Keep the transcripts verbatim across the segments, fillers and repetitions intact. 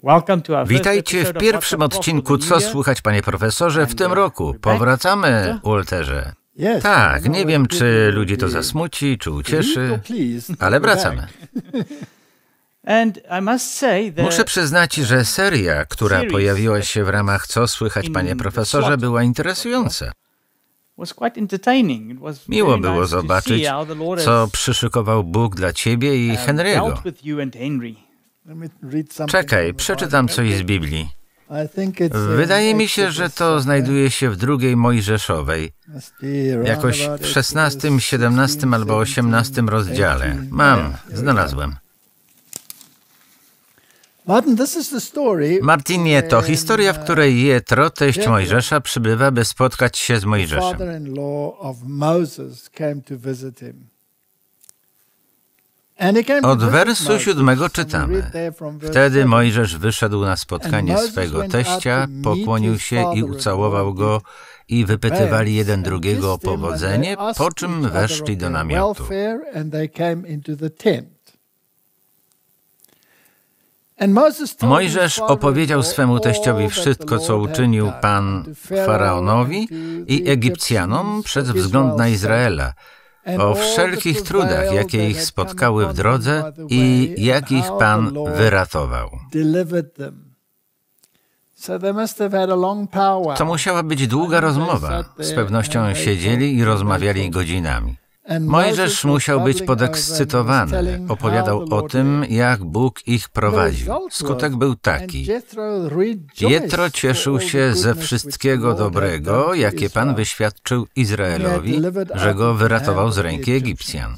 Witajcie w pierwszym odcinku Co słychać, panie profesorze, w tym roku. Powracamy, Walterze. Tak, nie wiem, czy ludzi to zasmuci, czy ucieszy, ale wracamy. Muszę przyznać, że seria, która pojawiła się w ramach Co słychać, panie profesorze, była interesująca. Miło było zobaczyć, co przyszykował Bóg dla ciebie i Henry'ego. Czekaj, przeczytam coś z Biblii. Wydaje mi się, że to znajduje się w drugiej Mojżeszowej, jakoś w szesnastym, siedemnastym albo osiemnastym rozdziale. Mam, znalazłem. Martinie, to historia, w której Jetro, teść Mojżesza, przybywa, by spotkać się z Mojżeszem. Od wersu siódmego czytamy. Wtedy Mojżesz wyszedł na spotkanie swego teścia, pokłonił się i ucałował go i wypytywali jeden drugiego o powodzenie, po czym weszli do namiotu. Mojżesz opowiedział swemu teściowi wszystko, co uczynił Pan Faraonowi i Egipcjanom przez wzgląd na Izraela, o wszelkich trudach, jakie ich spotkały w drodze i jak ich Pan wyratował. To musiała być długa rozmowa. Z pewnością siedzieli i rozmawiali godzinami. Mojżesz musiał być podekscytowany. Opowiadał o tym, jak Bóg ich prowadził. Skutek był taki. Jetro cieszył się ze wszystkiego dobrego, jakie Pan wyświadczył Izraelowi, że go wyratował z ręki Egipcjan.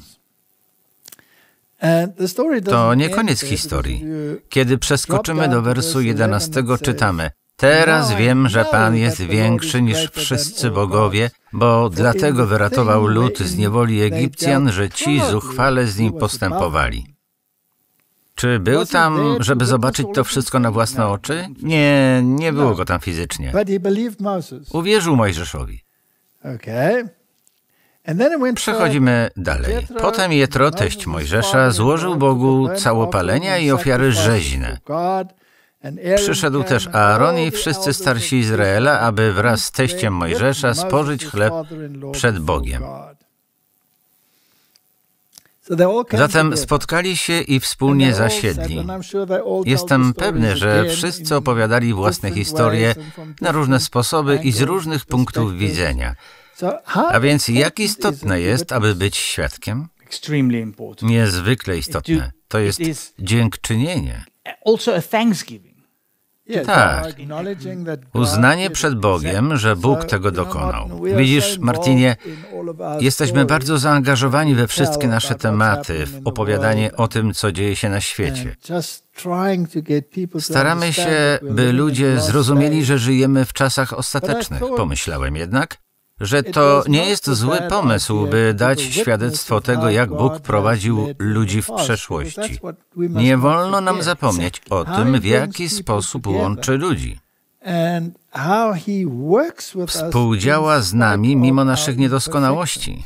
To nie koniec historii. Kiedy przeskoczymy do wersu jedenastego, czytamy: Teraz wiem, że Pan jest większy niż wszyscy bogowie, bo dlatego wyratował lud z niewoli Egipcjan, że ci zuchwale z nim postępowali. Czy był tam, żeby zobaczyć to wszystko na własne oczy? Nie, nie było go tam fizycznie. Uwierzył Mojżeszowi. Przechodzimy dalej. Potem Jetro, teść Mojżesza, złożył Bogu całopalenia i ofiary rzeźne. Przyszedł też Aaron i wszyscy starsi Izraela, aby wraz z teściem Mojżesza spożyć chleb przed Bogiem. Zatem spotkali się i wspólnie zasiedli. Jestem pewny, że wszyscy opowiadali własne historie na różne sposoby i z różnych punktów widzenia. A więc jak istotne jest, aby być świadkiem? Niezwykle istotne. To jest dziękczynienie. Tak, uznanie przed Bogiem, że Bóg tego dokonał. Widzisz, Martinie, jesteśmy bardzo zaangażowani we wszystkie nasze tematy, w opowiadanie o tym, co dzieje się na świecie. Staramy się, by ludzie zrozumieli, że żyjemy w czasach ostatecznych. Pomyślałem jednak, że to nie jest zły pomysł, by dać świadectwo tego, jak Bóg prowadził ludzi w przeszłości. Nie wolno nam zapomnieć o tym, w jaki sposób łączy ludzi. Współdziała z nami mimo naszych niedoskonałości.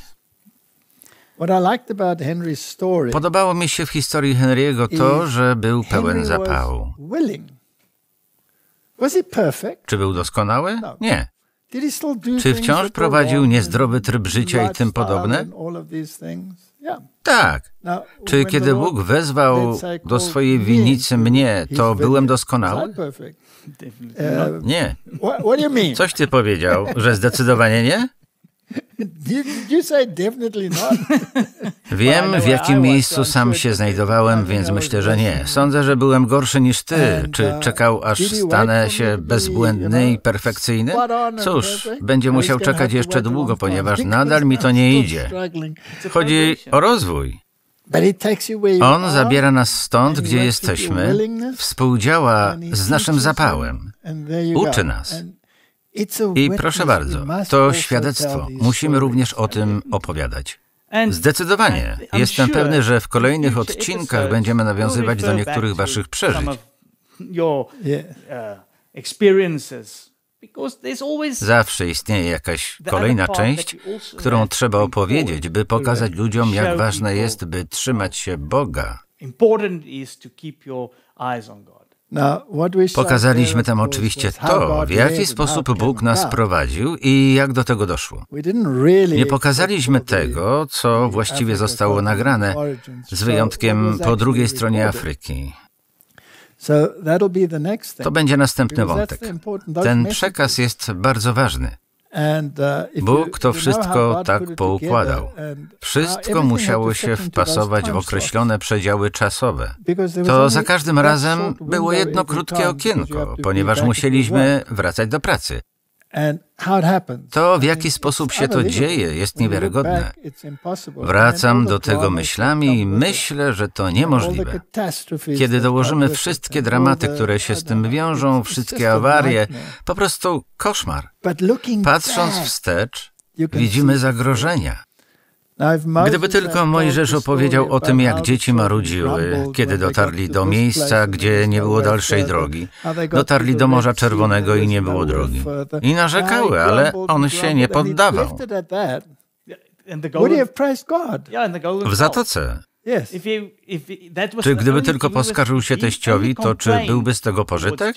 Podobało mi się w historii Henry'ego to, że był pełen zapału. Czy był doskonały? Nie. Czy wciąż prowadził niezdrowy tryb życia i tym podobne? Tak. Czy kiedy Bóg wezwał do swojej winnicy mnie, to byłem doskonały? Nie. Coś ty powiedział, że zdecydowanie nie? Wiem, w jakim miejscu sam się znajdowałem, więc myślę, że nie. Sądzę, że byłem gorszy niż ty. Czy czekał, aż stanę się bezbłędny i perfekcyjny? Cóż, będzie musiał czekać jeszcze długo, ponieważ nadal mi to nie idzie. Chodzi o rozwój. On zabiera nas stąd, gdzie jesteśmy, współdziała z naszym zapałem, uczy nas. I proszę bardzo, to świadectwo. Musimy również o tym opowiadać. Zdecydowanie. Jestem pewny, że w kolejnych odcinkach będziemy nawiązywać do niektórych waszych przeżyć. Zawsze istnieje jakaś kolejna część, którą trzeba opowiedzieć, by pokazać ludziom, jak ważne jest, by trzymać się Boga. Pokazaliśmy tam oczywiście to, w jaki sposób Bóg nas prowadził i jak do tego doszło. Nie pokazaliśmy tego, co właściwie zostało nagrane, z wyjątkiem po drugiej stronie Afryki. To będzie następny wątek. Ten przekaz jest bardzo ważny. Bóg to wszystko tak poukładał. Wszystko musiało się wpasować w określone przedziały czasowe. To za każdym razem było jedno krótkie okienko, ponieważ musieliśmy wracać do pracy. To, w jaki sposób się to dzieje, jest niewiarygodne. Wracam do tego myślami i myślę, że to niemożliwe. Kiedy dołożymy wszystkie dramaty, które się z tym wiążą, wszystkie awarie, po prostu koszmar. Patrząc wstecz, widzimy zagrożenia. Gdyby tylko Mojżesz opowiedział o tym, jak dzieci marudziły, kiedy dotarli do miejsca, gdzie nie było dalszej drogi. Dotarli do Morza Czerwonego i nie było drogi. I narzekały, ale on się nie poddawał. W zatoce. Czy gdyby tylko poskarżył się teściowi, to czy byłby z tego pożytek?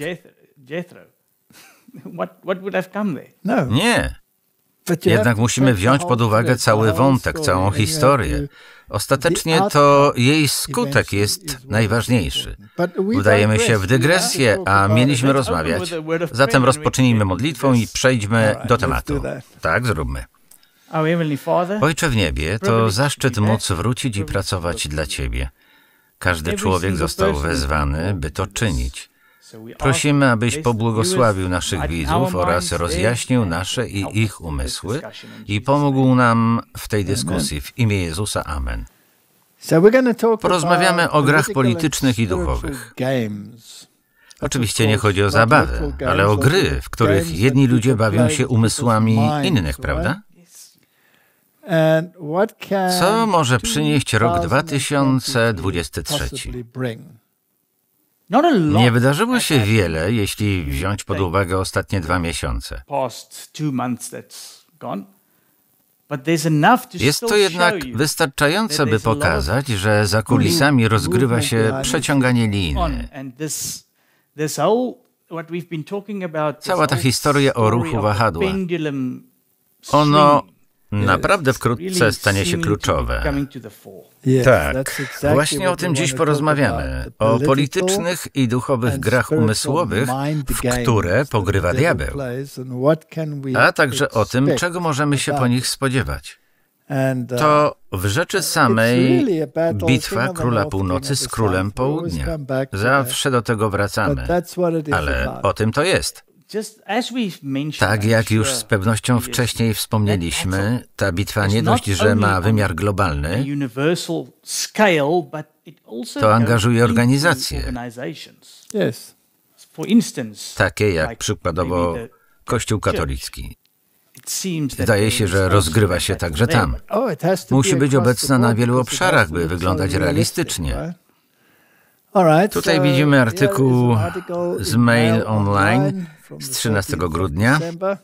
Nie. Jednak musimy wziąć pod uwagę cały wątek, całą historię. Ostatecznie to jej skutek jest najważniejszy. Udajemy się w dygresję, a mieliśmy rozmawiać. Zatem rozpocznijmy modlitwą i przejdźmy do tematu. Tak, zróbmy. Ojcze w niebie, to zaszczyt móc wrócić i pracować dla Ciebie. Każdy człowiek został wezwany, by to czynić. Prosimy, abyś pobłogosławił naszych widzów oraz rozjaśnił nasze i ich umysły i pomógł nam w tej dyskusji. W imię Jezusa. Amen. Porozmawiamy o grach politycznych i duchowych. Oczywiście nie chodzi o zabawę, ale o gry, w których jedni ludzie bawią się umysłami innych, prawda? Co może przynieść rok dwa tysiące dwudziesty trzeci? Nie wydarzyło się wiele, jeśli wziąć pod uwagę ostatnie dwa miesiące. Jest to jednak wystarczające, by pokazać, że za kulisami rozgrywa się przeciąganie liny. Cała ta historia o ruchu wahadła. Ono naprawdę wkrótce stanie się kluczowe. Tak, właśnie o tym dziś porozmawiamy. O politycznych i duchowych grach umysłowych, w które pogrywa diabeł. A także o tym, czego możemy się po nich spodziewać. To w rzeczy samej bitwa Króla Północy z Królem Południa. Zawsze do tego wracamy. Ale o tym to jest. Tak jak już z pewnością wcześniej wspomnieliśmy, ta bitwa nie dość, że ma wymiar globalny, to angażuje organizacje, takie jak przykładowo Kościół katolicki. Zdaje się, że rozgrywa się także tam. Musi być obecna na wielu obszarach, by wyglądać realistycznie. Tutaj widzimy artykuł z Mail Online z trzynastego grudnia.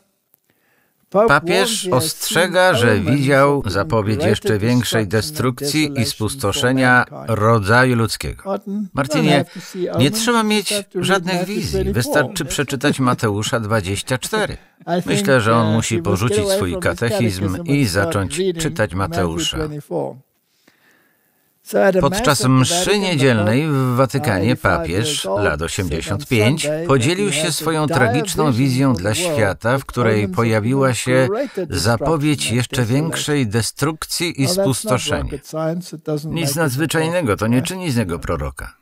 Papież ostrzega, że widział zapowiedź jeszcze większej destrukcji i spustoszenia rodzaju ludzkiego. Martinie, nie trzeba mieć żadnych wizji, wystarczy przeczytać Mateusza dwadzieścia cztery. Myślę, że on musi porzucić swój katechizm i zacząć czytać Mateusza. Podczas mszy niedzielnej w Watykanie papież, lat osiemdziesiąt pięć, podzielił się swoją tragiczną wizją dla świata, w której pojawiła się zapowiedź jeszcze większej destrukcji i spustoszenia. Nic nadzwyczajnego, to nie czyni z niego proroka.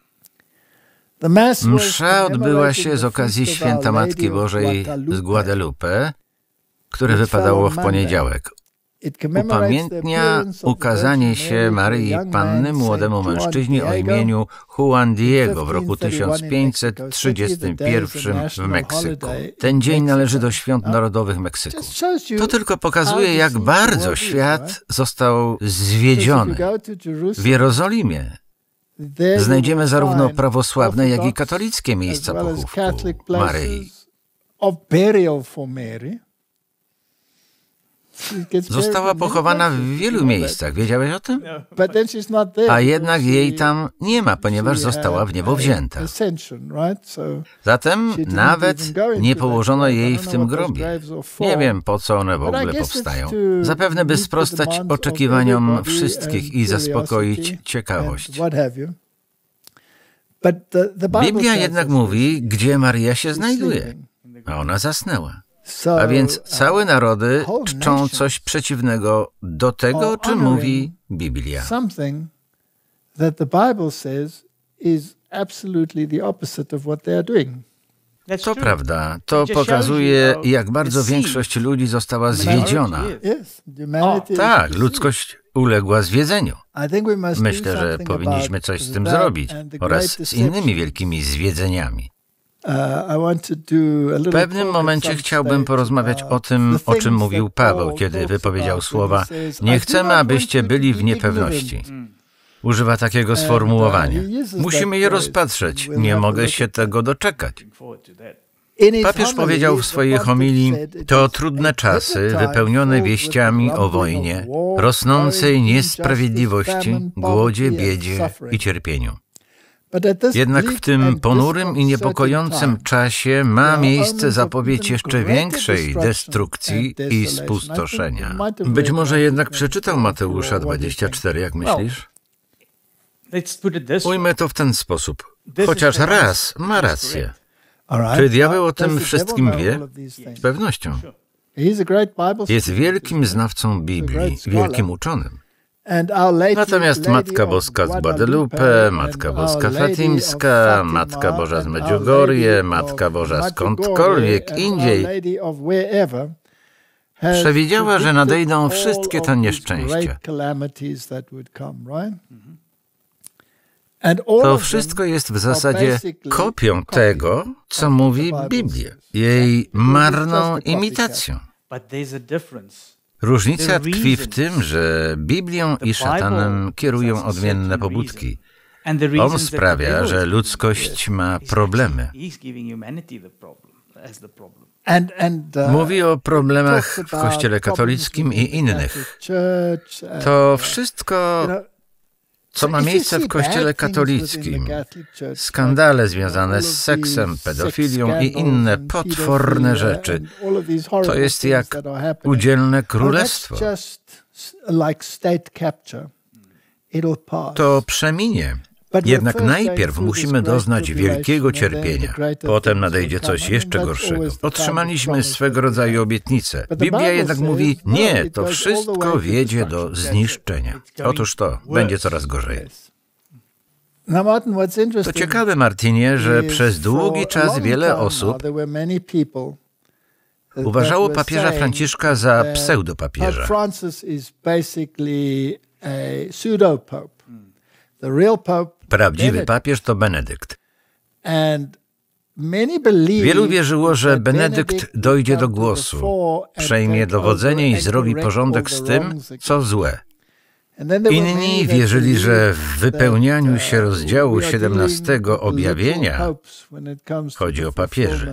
Msza odbyła się z okazji święta Matki Bożej z Guadalupe, które wypadało w poniedziałek. Upamiętnia ukazanie się Maryi Panny młodemu mężczyźnie o imieniu Juan Diego w roku tysiąc pięćset trzydziestym pierwszym w Meksyku. Ten dzień należy do świąt narodowych Meksyku. To tylko pokazuje, jak bardzo świat został zwiedziony. W Jerozolimie znajdziemy zarówno prawosławne, jak i katolickie miejsca pochówku Maryi. Została pochowana w wielu miejscach. Wiedziałeś o tym? A jednak jej tam nie ma, ponieważ została w niebo wzięta. Zatem nawet nie położono jej w tym grobie. Nie wiem, po co one w ogóle powstają. Zapewne by sprostać oczekiwaniom wszystkich i zaspokoić ciekawość. Biblia jednak mówi, gdzie Maria się znajduje, a ona zasnęła. A więc całe narody czczą coś przeciwnego do tego, o czym mówi Biblia. To prawda, to pokazuje, jak bardzo większość ludzi została zwiedziona. Tak, ludzkość uległa zwiedzeniu. Myślę, że powinniśmy coś z tym zrobić oraz z innymi wielkimi zwiedzeniami. W pewnym momencie chciałbym porozmawiać o tym, o czym mówił Paweł, kiedy wypowiedział słowa: nie chcemy, abyście byli w niepewności. Używa takiego sformułowania. Musimy je rozpatrzeć. Nie mogę się tego doczekać. Papież powiedział w swojej homilii: to trudne czasy, wypełnione wieściami o wojnie, rosnącej niesprawiedliwości, głodzie, biedzie i cierpieniu. Jednak w tym ponurym i niepokojącym czasie ma miejsce zapowiedź jeszcze większej destrukcji i spustoszenia. Być może jednak przeczytał Mateusza dwadzieścia cztery, jak myślisz? Ujmę to w ten sposób. Chociaż raz ma rację. Czy diabeł o tym wszystkim wie? Z pewnością. Jest wielkim znawcą Biblii, wielkim uczonym. Natomiast Matka Boska z Guadalupe, Matka Boska Fatimska, Matka Boża z Medjugorje, Matka Boża skądkolwiek indziej przewidziała, że nadejdą wszystkie te nieszczęścia. To wszystko jest w zasadzie kopią tego, co mówi Biblia, jej marną imitacją. Różnica tkwi w tym, że Biblią i szatanem kierują odmienne pobudki. On sprawia, że ludzkość ma problemy. Mówi o problemach w Kościele katolickim i innych. To wszystko, co ma miejsce w Kościele katolickim, skandale związane z seksem, pedofilią i inne potworne rzeczy, to jest jak udzielne królestwo. To przeminie. Jednak najpierw musimy doznać wielkiego cierpienia. Potem nadejdzie coś jeszcze gorszego. Otrzymaliśmy swego rodzaju obietnicę. Biblia jednak mówi: nie, to wszystko wiedzie do zniszczenia. Otóż to, będzie coraz gorzej. To ciekawe, Martinie, że przez długi czas wiele osób uważało papieża Franciszka za pseudopapieża. Prawdziwy papież to Benedykt. Wielu wierzyło, że Benedykt dojdzie do głosu, przejmie dowodzenie i zrobi porządek z tym, co złe. Inni wierzyli, że w wypełnianiu się rozdziału siedemnastego objawienia chodzi o papieży.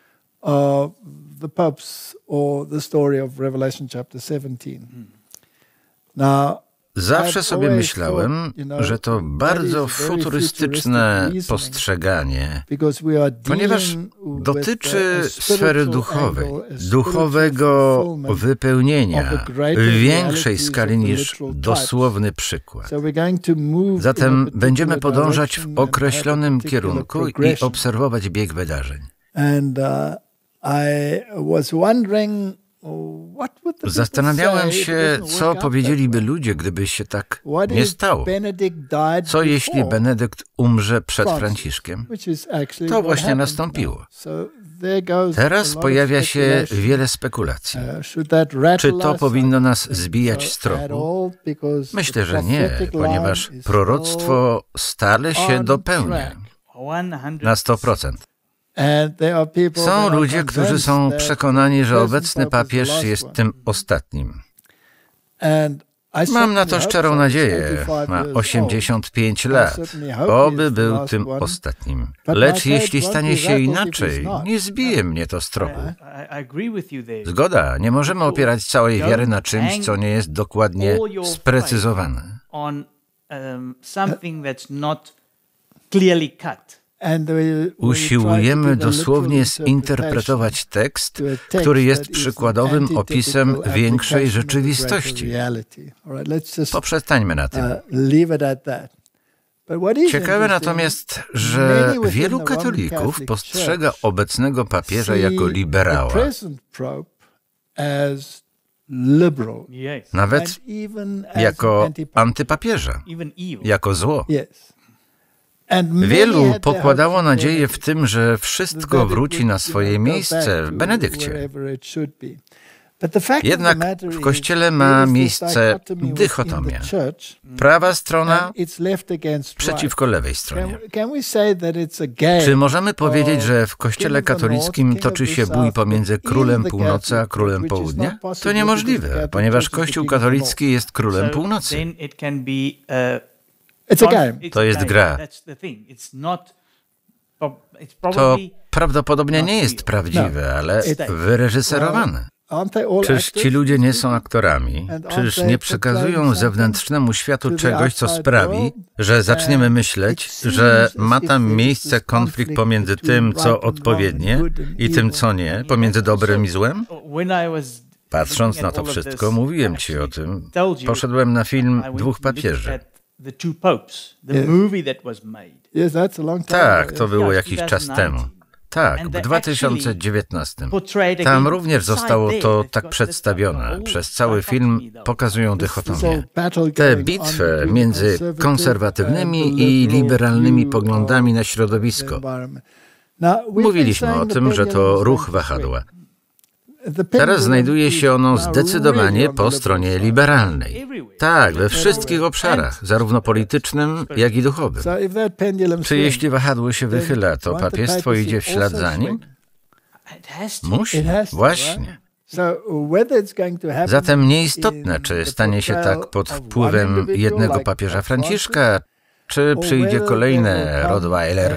Zawsze sobie myślałem, że to bardzo futurystyczne postrzeganie, ponieważ dotyczy sfery duchowej, duchowego wypełnienia w większej skali niż dosłowny przykład. Zatem będziemy podążać w określonym kierunku i obserwować bieg wydarzeń. Zastanawiałem się, co powiedzieliby ludzie, gdyby się tak nie stało. Co jeśli Benedykt umrze przed Franciszkiem? To właśnie nastąpiło. Teraz pojawia się wiele spekulacji. Czy to powinno nas zbijać z tropu? Myślę, że nie, ponieważ proroctwo stale się dopełnia. Na sto procent. Są ludzie, którzy są przekonani, że obecny papież jest tym ostatnim. Mam na to szczerą nadzieję. Ma osiemdziesiąt pięć lat. Oby był tym ostatnim. Lecz jeśli stanie się inaczej, nie zbije mnie to z tropu. Zgoda, nie możemy opierać całej wiary na czymś, co nie jest dokładnie sprecyzowane. Usiłujemy dosłownie zinterpretować tekst, który jest przykładowym opisem większej rzeczywistości. Poprzestańmy na tym. Ciekawe natomiast, że wielu katolików postrzega obecnego papieża jako liberała, nawet jako antypapieża, jako zło. Wielu pokładało nadzieję w tym, że wszystko wróci na swoje miejsce w Benedykcie. Jednak w Kościele ma miejsce dychotomia. Prawa strona przeciwko lewej stronie. Czy możemy powiedzieć, że w Kościele katolickim toczy się bój pomiędzy Królem Północy a Królem Południa? To niemożliwe, ponieważ Kościół katolicki jest Królem Północy. To jest gra. To prawdopodobnie nie jest prawdziwe, ale wyreżyserowane. Czyż ci ludzie nie są aktorami? Czyż nie przekazują zewnętrznemu światu czegoś, co sprawi, że zaczniemy myśleć, że ma tam miejsce konflikt pomiędzy tym, co odpowiednie, i tym, co nie, pomiędzy dobrem i złem? Patrząc na to wszystko, mówiłem ci o tym. Poszedłem na film Dwóch papieży. Tak, to było jakiś czas temu. Tak, w dwa tysiące dziewiętnastym. Tam również zostało to tak przedstawione. Przez cały film pokazują dychotomię. Tę bitwę między konserwatywnymi i liberalnymi poglądami na środowisko. Mówiliśmy o tym, że to ruch wahadła. Teraz znajduje się ono zdecydowanie po stronie liberalnej. Tak, we wszystkich obszarach, zarówno politycznym, jak i duchowym. Czy jeśli wahadło się wychyla, to papiestwo idzie w ślad za nim? Musi, właśnie. Zatem nieistotne, czy stanie się tak pod wpływem jednego papieża Franciszka, czy przyjdzie kolejny Rottweiler,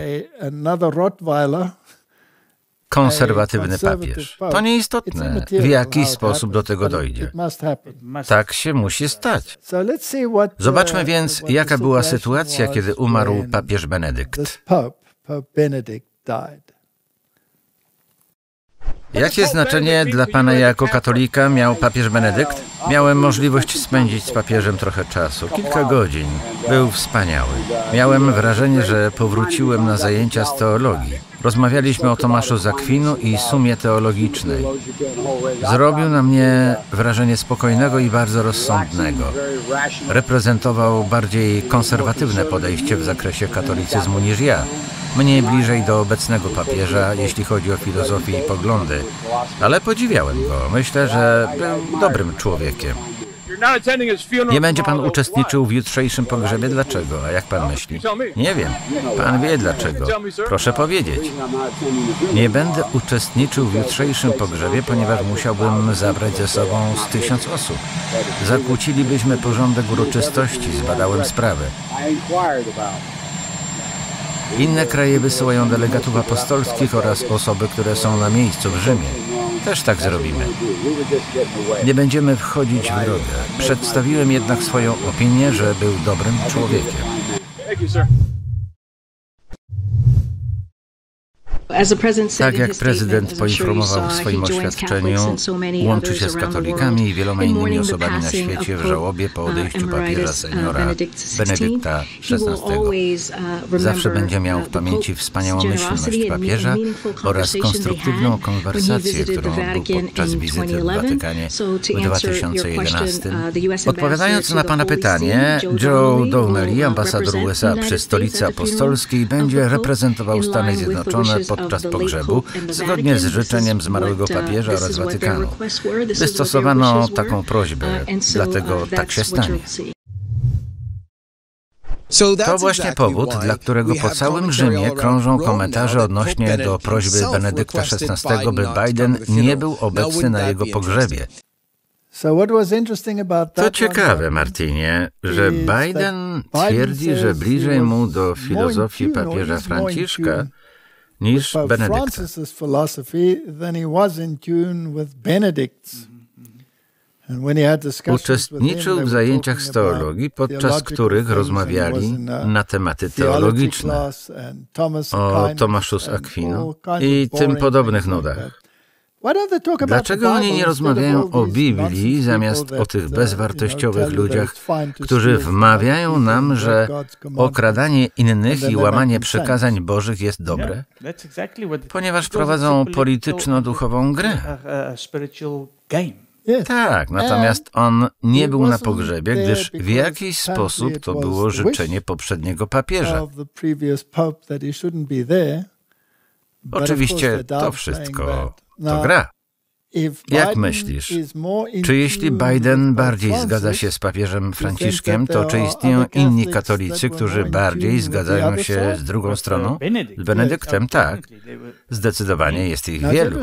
konserwatywny papież. To nieistotne, w jaki sposób do tego dojdzie. Tak się musi stać. Zobaczmy więc, jaka była sytuacja, kiedy umarł papież Benedykt. Jakie znaczenie dla pana jako katolika miał papież Benedykt? Miałem możliwość spędzić z papieżem trochę czasu, kilka godzin. Był wspaniały. Miałem wrażenie, że powróciłem na zajęcia z teologii. Rozmawialiśmy o Tomaszu z Akwinu i sumie teologicznej. Zrobił na mnie wrażenie spokojnego i bardzo rozsądnego. Reprezentował bardziej konserwatywne podejście w zakresie katolicyzmu niż ja. Mniej bliżej do obecnego papieża, jeśli chodzi o filozofię i poglądy. Ale podziwiałem go. Myślę, że był dobrym człowiekiem. Nie będzie pan uczestniczył w jutrzejszym pogrzebie? Dlaczego? A jak pan myśli? Nie wiem. Pan wie dlaczego. Proszę powiedzieć. Nie będę uczestniczył w jutrzejszym pogrzebie, ponieważ musiałbym zabrać ze sobą z tysiąc osób. Zakłócilibyśmy porządek uroczystości. Zbadałem sprawę. Inne kraje wysyłają delegatów apostolskich oraz osoby, które są na miejscu w Rzymie. Też tak zrobimy. Nie będziemy wchodzić w drogę. Przedstawiłem jednak swoją opinię, że był dobrym człowiekiem. Tak jak prezydent poinformował w swoim oświadczeniu, łączy się z katolikami i wieloma innymi osobami na świecie w żałobie po odejściu papieża seniora Benedykta szesnastego. Zawsze będzie miał w pamięci wspaniałomyślność papieża oraz konstruktywną konwersację, którą odbył podczas wizyty w Watykanie w dwa tysiące jedenastym. Odpowiadając na pana pytanie, Joe Donnelly, ambasador U S A przy Stolicy Apostolskiej, będzie reprezentował Stany Zjednoczone podczas pogrzebu, zgodnie z życzeniem zmarłego papieża oraz Watykanu. Wystosowano taką prośbę, dlatego tak się stanie. To właśnie powód, dla którego po całym Rzymie krążą komentarze odnośnie do prośby Benedykta szesnastego, by Biden nie był obecny na jego pogrzebie. To ciekawe, Martinie, że Biden twierdzi, że bliżej mu do filozofii papieża Franciszka niż Benedykta. Uczestniczył w zajęciach z teologii, podczas których rozmawiali na tematy teologiczne o Tomaszu z Akwinu i tym podobnych nudach. Dlaczego oni nie rozmawiają o Biblii zamiast o tych bezwartościowych ludziach, którzy wmawiają nam, że okradanie innych i łamanie przykazań Bożych jest dobre? Ponieważ prowadzą polityczno-duchową grę. Tak, natomiast on nie był na pogrzebie, gdyż w jakiś sposób to było życzenie poprzedniego papieża. Oczywiście to wszystko to gra. Jak myślisz, czy jeśli Biden bardziej zgadza się z papieżem Franciszkiem, to czy istnieją inni katolicy, którzy bardziej zgadzają się z drugą stroną? Z Benedyktem tak. Zdecydowanie jest ich wielu.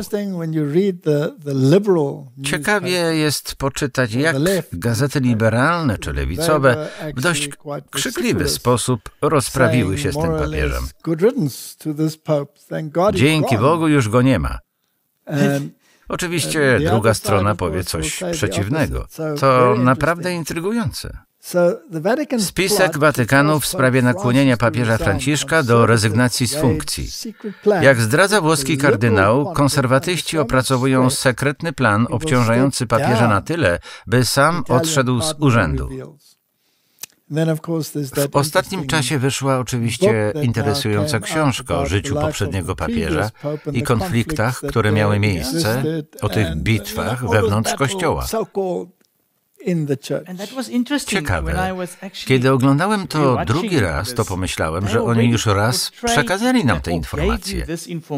Ciekawie jest poczytać, jak gazety liberalne czy lewicowe w dość krzykliwy sposób rozprawiły się z tym papieżem. Dzięki Bogu już go nie ma. Oczywiście druga strona powie coś przeciwnego. To naprawdę intrygujące. Spisek Watykanu w sprawie nakłonienia papieża Franciszka do rezygnacji z funkcji. Jak zdradza włoski kardynał, konserwatyści opracowują sekretny plan obciążający papieża na tyle, by sam odszedł z urzędu. W ostatnim czasie wyszła oczywiście interesująca książka o życiu poprzedniego papieża i konfliktach, które miały miejsce, o tych bitwach wewnątrz Kościoła. Ciekawe, kiedy oglądałem to drugi raz, to pomyślałem, że oni już raz przekazali nam te informacje.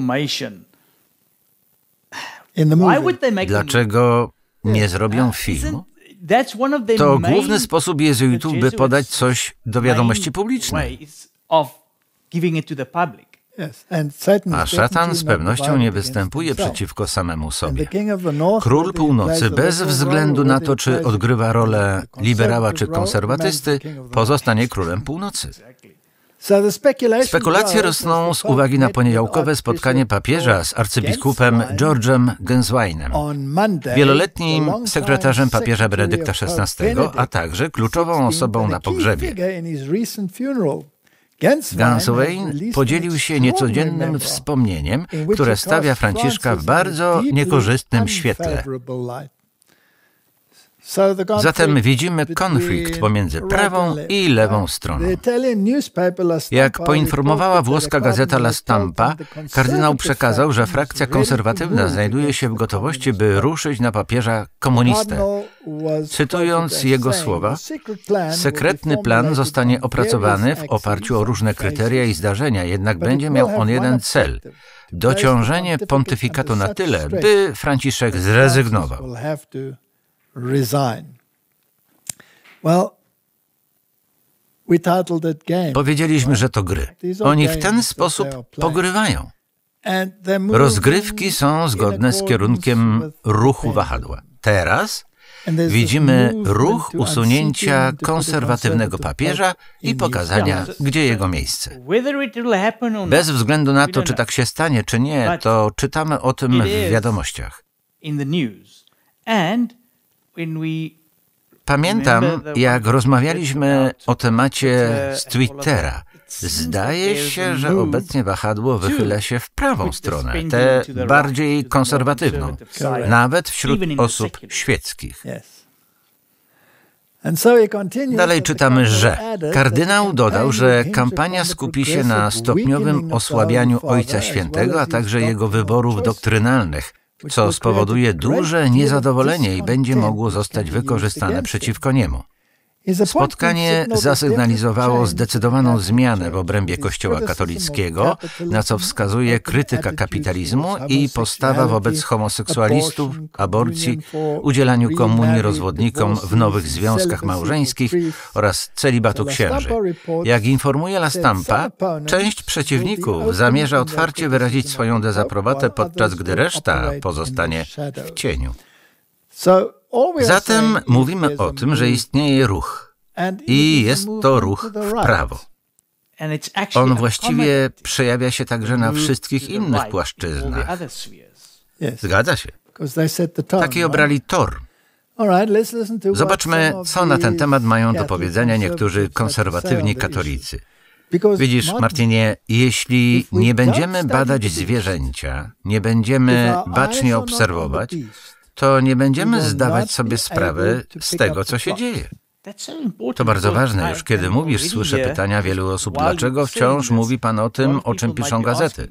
Dlaczego nie zrobią filmu? To główny sposób jezuitów, by podać coś do wiadomości publicznej. A szatan z pewnością nie występuje przeciwko samemu sobie. Król Północy, bez względu na to, czy odgrywa rolę liberała czy konserwatysty, pozostanie królem Północy. Spekulacje rosną z uwagi na poniedziałkowe spotkanie papieża z arcybiskupem George'em Gensweinem, wieloletnim sekretarzem papieża Benedykta szesnastego, a także kluczową osobą na pogrzebie. Genswein podzielił się niecodziennym wspomnieniem, które stawia Franciszka w bardzo niekorzystnym świetle. Zatem widzimy konflikt pomiędzy prawą i lewą stroną. Jak poinformowała włoska gazeta La Stampa, kardynał przekazał, że frakcja konserwatywna znajduje się w gotowości, by ruszyć na papieża komunistę. Cytując jego słowa, sekretny plan zostanie opracowany w oparciu o różne kryteria i zdarzenia, jednak będzie miał on jeden cel – dociążenie pontyfikatu na tyle, by Franciszek zrezygnował. Powiedzieliśmy, że to gry. Oni w ten sposób pogrywają. Rozgrywki są zgodne z kierunkiem ruchu wahadła. Teraz widzimy ruch usunięcia konserwatywnego papieża i pokazania, gdzie jego miejsce. Bez względu na to, czy tak się stanie, czy nie, to czytamy o tym w wiadomościach. Pamiętam, jak rozmawialiśmy o temacie z Twittera. Zdaje się, że obecnie wahadło wychyla się w prawą stronę, tę bardziej konserwatywną, nawet wśród osób świeckich. Dalej czytamy, że kardynał dodał, że kampania skupi się na stopniowym osłabianiu Ojca Świętego, a także jego wyborów doktrynalnych, co spowoduje duże niezadowolenie i będzie mogło zostać wykorzystane przeciwko niemu. Spotkanie zasygnalizowało zdecydowaną zmianę w obrębie Kościoła katolickiego, na co wskazuje krytyka kapitalizmu i postawa wobec homoseksualistów, aborcji, udzielaniu komunii rozwodnikom w nowych związkach małżeńskich oraz celibatu księży. Jak informuje La Stampa, część przeciwników zamierza otwarcie wyrazić swoją dezaprobatę, podczas gdy reszta pozostanie w cieniu. Zatem mówimy o tym, że istnieje ruch i jest to ruch w prawo. On właściwie przejawia się także na wszystkich innych płaszczyznach. Zgadza się. Taki obrali tor. Zobaczmy, co na ten temat mają do powiedzenia niektórzy konserwatywni katolicy. Widzisz, Martinie, jeśli nie będziemy badać zwierzęcia, nie będziemy bacznie obserwować, to nie będziemy zdawać sobie sprawy z tego, co się dzieje. To bardzo ważne. Już kiedy mówisz, słyszę pytania wielu osób, dlaczego wciąż mówi pan o tym, o czym piszą gazety?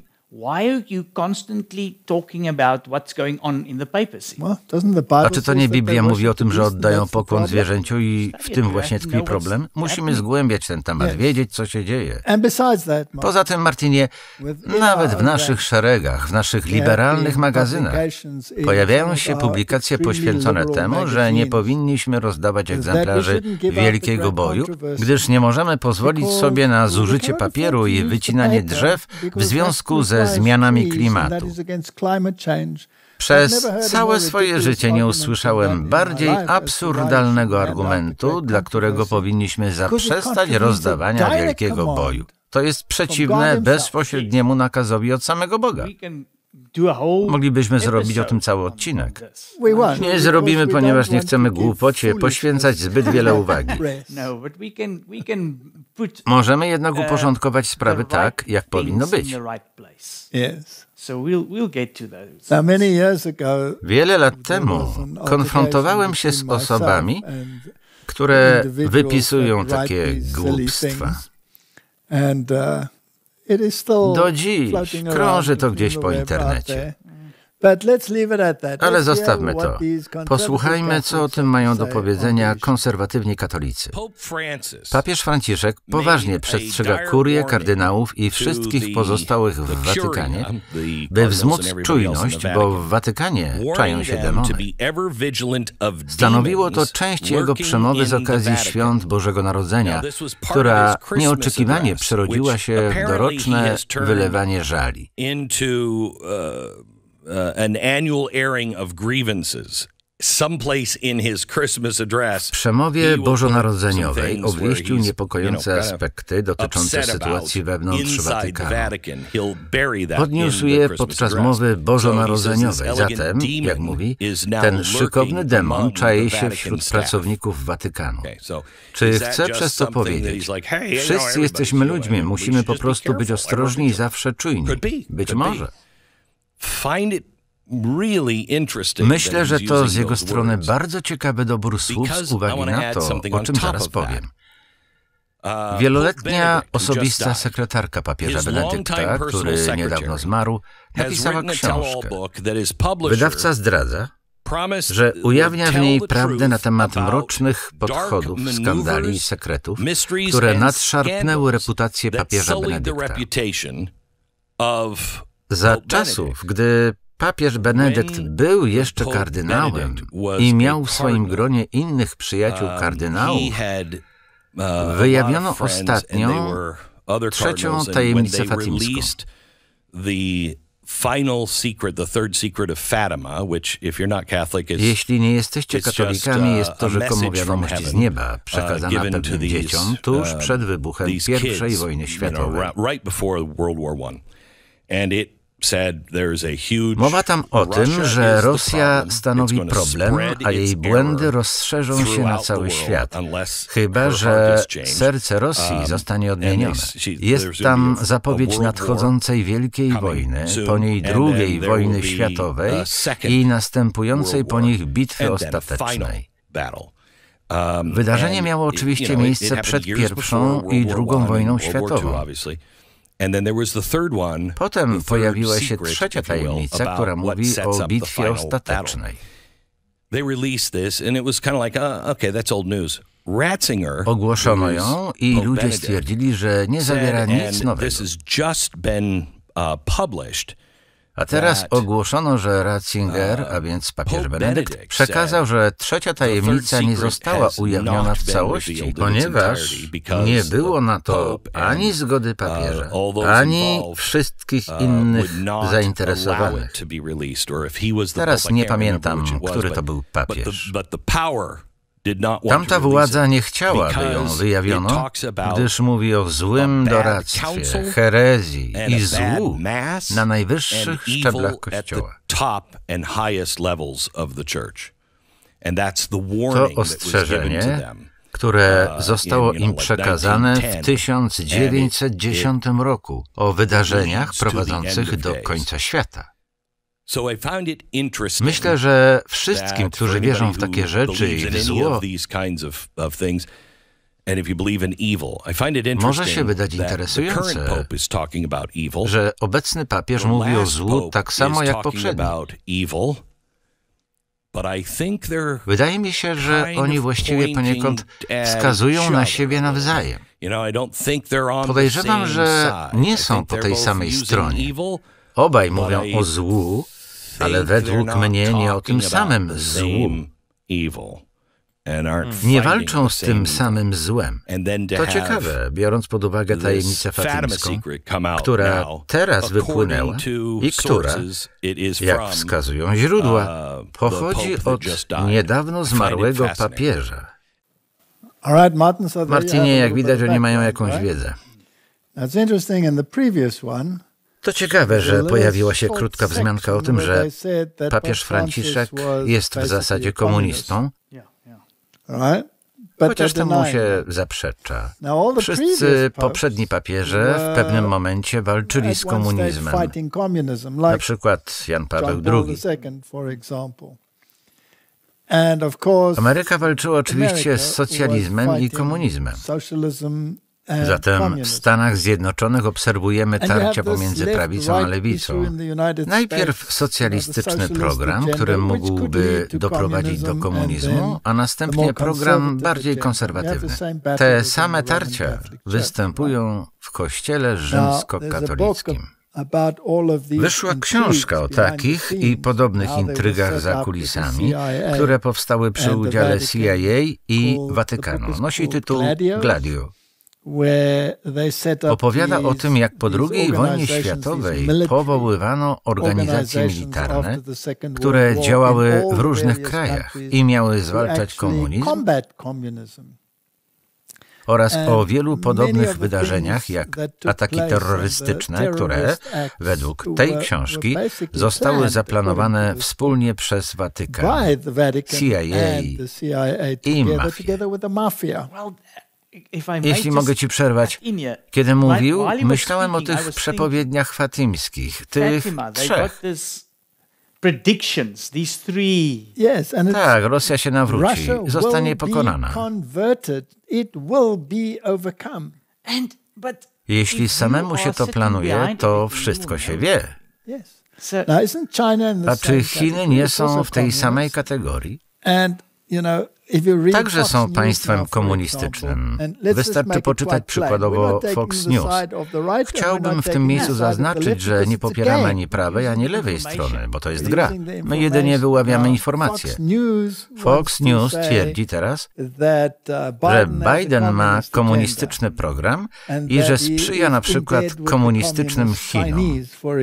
A czy to nie Biblia mówi o tym, że oddają pokłon zwierzęciu i w tym właśnie tkwi problem? Musimy zgłębiać ten temat, wiedzieć, co się dzieje. Poza tym, Martinie, nawet w naszych szeregach, w naszych liberalnych magazynach pojawiają się publikacje poświęcone temu, że nie powinniśmy rozdawać egzemplarzy Wielkiego Boju, gdyż nie możemy pozwolić sobie na zużycie papieru i wycinanie drzew w związku ze ze zmianami klimatu. Przez całe swoje życie nie usłyszałem bardziej absurdalnego argumentu, dla którego powinniśmy zaprzestać rozdawania Wielkiego Boju. To jest przeciwne bezpośredniemu nakazowi od samego Boga. Moglibyśmy zrobić o tym cały odcinek. Nie zrobimy, ponieważ nie chcemy głupocie poświęcać zbyt wiele uwagi. Możemy jednak uporządkować sprawy tak, jak powinno być. Wiele lat temu konfrontowałem się z osobami, które wypisują takie głupstwa. Do dziś krąży to gdzieś po internecie. Ale zostawmy to. Posłuchajmy, co o tym mają do powiedzenia konserwatywni katolicy. Papież Franciszek poważnie przestrzega kurię, kardynałów i wszystkich pozostałych w Watykanie, by wzmóc czujność, bo w Watykanie czają się demony. Stanowiło to część jego przemowy z okazji świąt Bożego Narodzenia, która nieoczekiwanie przerodziła się w doroczne wylewanie żali. Uh, an annual airing of grievances. Someplace in his Christmas address, w przemowie bożonarodzeniowej obwieścił niepokojące aspekty dotyczące sytuacji wewnątrz Watykanu. Podniósł je podczas mowy bożonarodzeniowej. Zatem, jak mówi, ten szykowny demon czai się wśród pracowników Watykanu. Czy chce przez to powiedzieć, wszyscy jesteśmy ludźmi, musimy po prostu być ostrożni i zawsze czujni? Być może. Myślę, że to z jego strony bardzo ciekawy dobór słów z uwagi na to, o czym zaraz powiem. Wieloletnia osobista sekretarka papieża Benedykta, który niedawno zmarł, napisała książkę. Wydawca zdradza, że ujawnia w niej prawdę na temat mrocznych podchodów, skandali i sekretów, które nadszarpnęły reputację papieża Benedykta. Za czasów, gdy papież Benedykt był jeszcze kardynałem i miał w swoim gronie innych przyjaciół kardynałów, wyjawiono ostatnio trzecią tajemnicę fatimską. Jeśli nie jesteście katolikami, jest to rzekomo wiadomość z nieba, przekazana pewnym dzieciom tuż przed wybuchem pierwszej wojny światowej. Mowa tam o tym, że Rosja stanowi problem, a jej błędy rozszerzą się na cały świat, chyba że serce Rosji zostanie odmienione. Jest tam zapowiedź nadchodzącej wielkiej wojny, po niej drugiej wojny światowej i następującej po nich bitwy ostatecznej. Wydarzenie miało oczywiście miejsce przed pierwszą i drugą wojną światową. Potem pojawiła się trzecia tajemnica, która mówi o bitwie ostatecznej. Ogłoszono ją i ludzie stwierdzili, że nie zawiera nic nowego. A teraz ogłoszono, że Ratzinger, a więc papież Benedykt, przekazał, że trzecia tajemnica nie została ujawniona w całości, ponieważ nie było na to ani zgody papieża, ani wszystkich innych zainteresowanych. Teraz nie pamiętam, który to był papież. Tamta władza nie chciała, by ją wyjawiono, gdyż mówi o złym doradztwie, herezji i złu na najwyższych szczeblach Kościoła. To ostrzeżenie, które zostało im przekazane w tysiąc dziewięćset dziesiątym roku o wydarzeniach prowadzących do końca świata. Myślę, że wszystkim, którzy wierzą w takie rzeczy i w zło, może się wydać interesujące, że obecny papież mówi o złu tak samo jak poprzedni. Wydaje mi się, że oni właściwie poniekąd wskazują na siebie nawzajem. Podejrzewam, że nie są po tej samej stronie. Obaj mówią o złu, ale według mnie nie o tym samym złu. Nie walczą z tym samym złem. To ciekawe, biorąc pod uwagę tajemnicę fatimską, która teraz wypłynęła i która, jak wskazują źródła, pochodzi od niedawno zmarłego papieża. Martinie, jak widać, oni mają jakąś wiedzę. To ciekawe, że pojawiła się krótka wzmianka o tym, że papież Franciszek jest w zasadzie komunistą, chociaż temu się zaprzecza. Wszyscy poprzedni papieże w pewnym momencie walczyli z komunizmem, na przykład Jan Paweł drugi. Ameryka walczyła oczywiście z socjalizmem i komunizmem. Zatem w Stanach Zjednoczonych obserwujemy tarcia pomiędzy prawicą a lewicą. Najpierw socjalistyczny program, który mógłby doprowadzić do komunizmu, a następnie program bardziej konserwatywny. Te same tarcia występują w kościele rzymskokatolickim. Wyszła książka o takich i podobnych intrygach za kulisami, które powstały przy udziale C I A i Watykanu. Nosi tytuł Gladio. Opowiada o tym, jak po drugiej wojnie światowej powoływano organizacje militarne, które działały w różnych krajach i miały zwalczać komunizm, oraz o wielu podobnych wydarzeniach, jak ataki terrorystyczne, które według tej książki zostały zaplanowane wspólnie przez Watykan, C I A i mafię. Jeśli mogę ci przerwać, kiedy mówił, myślałem o tych przepowiedniach fatimskich, tych trzech. Tak, Rosja się nawróci, zostanie pokonana. Jeśli samemu się to planuje, to wszystko się wie. A czy Chiny nie są w tej samej kategorii? Także są państwem komunistycznym. Wystarczy poczytać przykładowo Fox News. Chciałbym w tym miejscu zaznaczyć, że nie popieramy ani prawej, ani lewej strony, bo to jest gra. My jedynie wyławiamy informacje. Fox News twierdzi teraz, że Biden ma komunistyczny program i że sprzyja na przykład komunistycznym Chinom.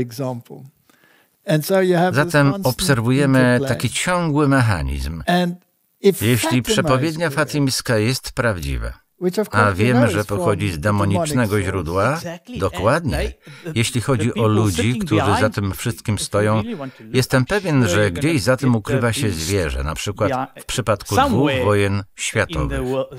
Zatem obserwujemy taki ciągły mechanizm. Jeśli przepowiednia fatimska jest prawdziwa, a wiemy, że pochodzi z demonicznego źródła, dokładnie, jeśli chodzi o ludzi, którzy za tym wszystkim stoją, jestem pewien, że gdzieś za tym ukrywa się zwierzę, na przykład w przypadku dwóch wojen światowych.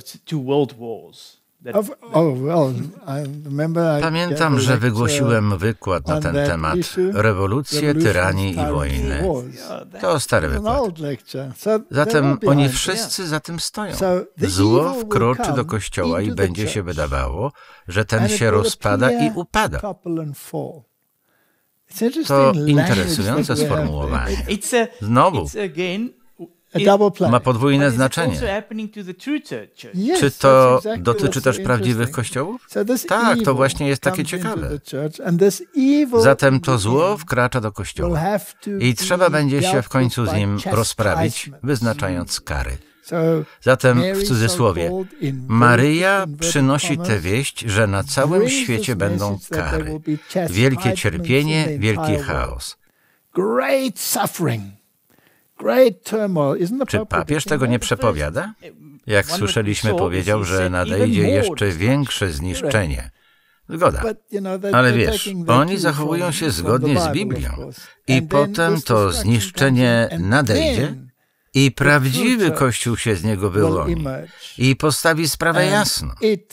Pamiętam, że wygłosiłem wykład na ten temat Rewolucje, tyranii i wojny. To stary wykład. Zatem oni wszyscy za tym stoją. Zło wkroczy do kościoła i będzie się wydawało, że ten się rozpada i upada. To interesujące sformułowanie. Znowu, ma podwójne znaczenie. Czy to dotyczy też prawdziwych kościołów? Tak, to właśnie jest takie ciekawe. Zatem to zło wkracza do kościoła i trzeba będzie się w końcu z nim rozprawić, wyznaczając kary. Zatem, w cudzysłowie, Maryja przynosi tę wieść, że na całym świecie będą kary, wielkie cierpienie, wielki chaos. Czy papież tego nie przepowiada? Jak słyszeliśmy, powiedział, że nadejdzie jeszcze większe zniszczenie. Zgoda. Ale wiesz, oni zachowują się zgodnie z Biblią i potem to zniszczenie nadejdzie i prawdziwy Kościół się z niego wyłoni i postawi sprawę jasno.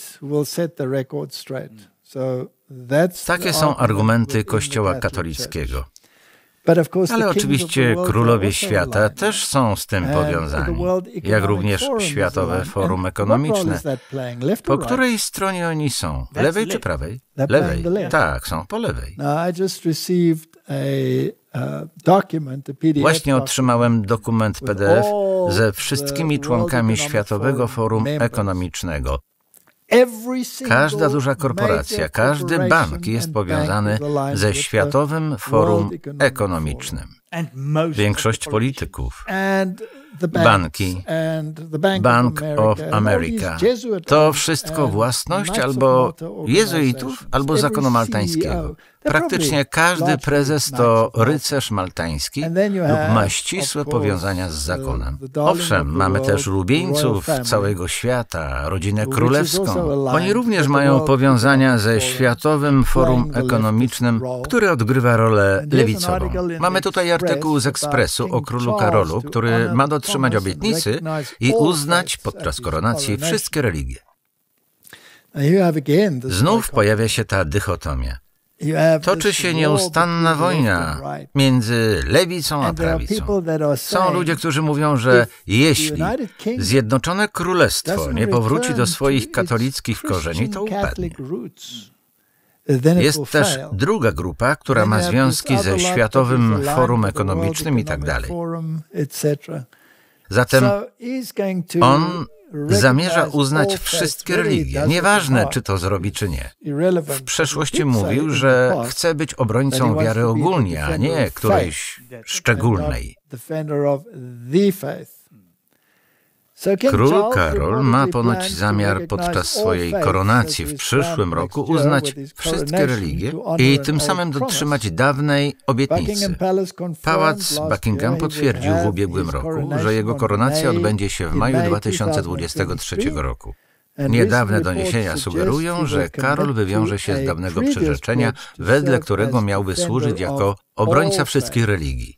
Takie są argumenty Kościoła katolickiego. Ale oczywiście królowie świata też są z tym powiązani, jak również Światowe Forum Ekonomiczne. Po której stronie oni są? Lewej czy prawej? Lewej. Tak, są po lewej. Właśnie otrzymałem dokument P D F ze wszystkimi członkami Światowego Forum Ekonomicznego. Każda duża korporacja, każdy bank jest powiązany ze Światowym Forum Ekonomicznym. Większość polityków, banki, Bank of America, to wszystko własność albo jezuitów, albo zakonu maltańskiego. Praktycznie każdy prezes to rycerz maltański lub ma ścisłe powiązania z zakonem. Owszem, mamy też ulubieńców całego świata, rodzinę królewską. Oni również mają powiązania ze Światowym Forum Ekonomicznym, które odgrywa rolę lewicową. Mamy tutaj artykuł z Ekspresu o królu Karolu, który ma dotrzymać obietnicy i uznać podczas koronacji wszystkie religie. Znów pojawia się ta dychotomia. Toczy się nieustanna wojna między lewicą a prawicą. Są ludzie, którzy mówią, że jeśli Zjednoczone Królestwo nie powróci do swoich katolickich korzeni, to upadnie. Jest też druga grupa, która ma związki ze Światowym Forum Ekonomicznym i tak dalej. Zatem on zamierza uznać wszystkie religie, nieważne czy to zrobi czy nie. W przeszłości mówił, że chce być obrońcą wiary ogólnie, a nie którejś szczególnej. Król Karol ma ponoć zamiar podczas swojej koronacji w przyszłym roku uznać wszystkie religie i tym samym dotrzymać dawnej obietnicy. Pałac Buckingham potwierdził w ubiegłym roku, że jego koronacja odbędzie się w maju dwa tysiące dwudziestego trzeciego roku. Niedawne doniesienia sugerują, że Karol wywiąże się z dawnego przyrzeczenia, wedle którego miałby służyć jako obrońca wszystkich religii.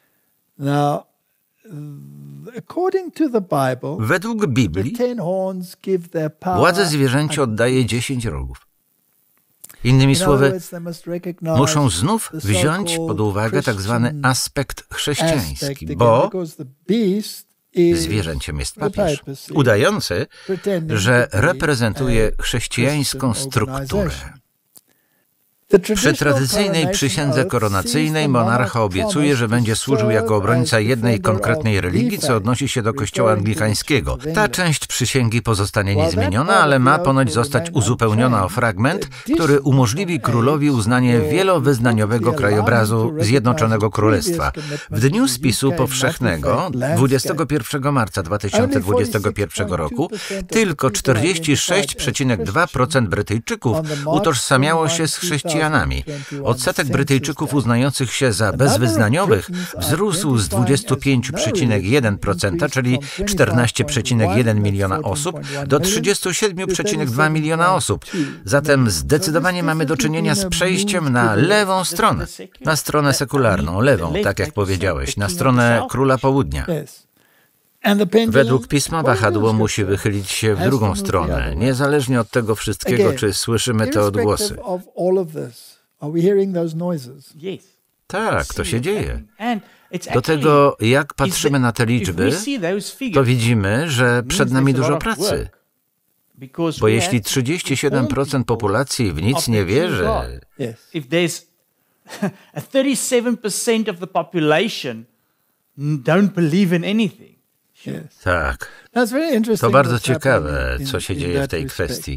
Według Biblii władze zwierzęci oddaje dziesięć rogów. Innymi słowy, muszą znów wziąć pod uwagę tak zwany aspekt chrześcijański, bo zwierzęciem jest papież, udający, że reprezentuje chrześcijańską strukturę. Przy tradycyjnej przysiędze koronacyjnej monarcha obiecuje, że będzie służył jako obrońca jednej konkretnej religii, co odnosi się do kościoła anglikańskiego. Ta część przysięgi pozostanie niezmieniona, ale ma ponoć zostać uzupełniona o fragment, który umożliwi królowi uznanie wielowyznaniowego krajobrazu Zjednoczonego Królestwa. W dniu spisu powszechnego, dwudziestego pierwszego marca dwa tysiące dwudziestego pierwszego roku, tylko czterdzieści sześć przecinek dwa procent Brytyjczyków utożsamiało się z chrześcijanami. Odsetek Brytyjczyków uznających się za bezwyznaniowych wzrósł z dwudziestu pięciu przecinek jeden procent, czyli czternaście przecinek jeden miliona osób, do trzydziestu siedmiu przecinek dwa miliona osób. Zatem zdecydowanie mamy do czynienia z przejściem na lewą stronę, na stronę sekularną, lewą, tak jak powiedziałeś, na stronę Króla Południa. Według Pisma wahadło musi wychylić się w drugą stronę, niezależnie od tego wszystkiego, czy słyszymy te odgłosy. Tak, to się dzieje. Do tego, jak patrzymy na te liczby, to widzimy, że przed nami dużo pracy. Bo jeśli trzydzieści siedem procent populacji w nic nie wierzy, thirty-seven percent of the population don't believe in anything. Tak. To bardzo ciekawe, co się dzieje w tej kwestii.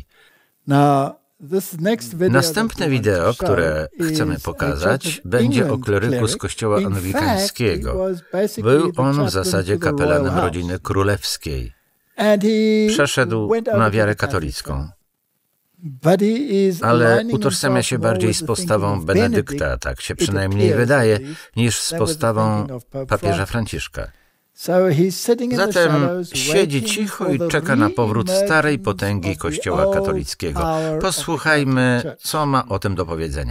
Następne wideo, które chcemy pokazać, będzie o kleryku z kościoła anglikańskiego. Był on w zasadzie kapelanem rodziny królewskiej. Przeszedł na wiarę katolicką. Ale utożsamia się bardziej z postawą Benedykta, tak się przynajmniej wydaje, niż z postawą papieża Franciszka. Zatem siedzi cicho i czeka na powrót starej potęgi Kościoła katolickiego. Posłuchajmy, co ma o tym do powiedzenia.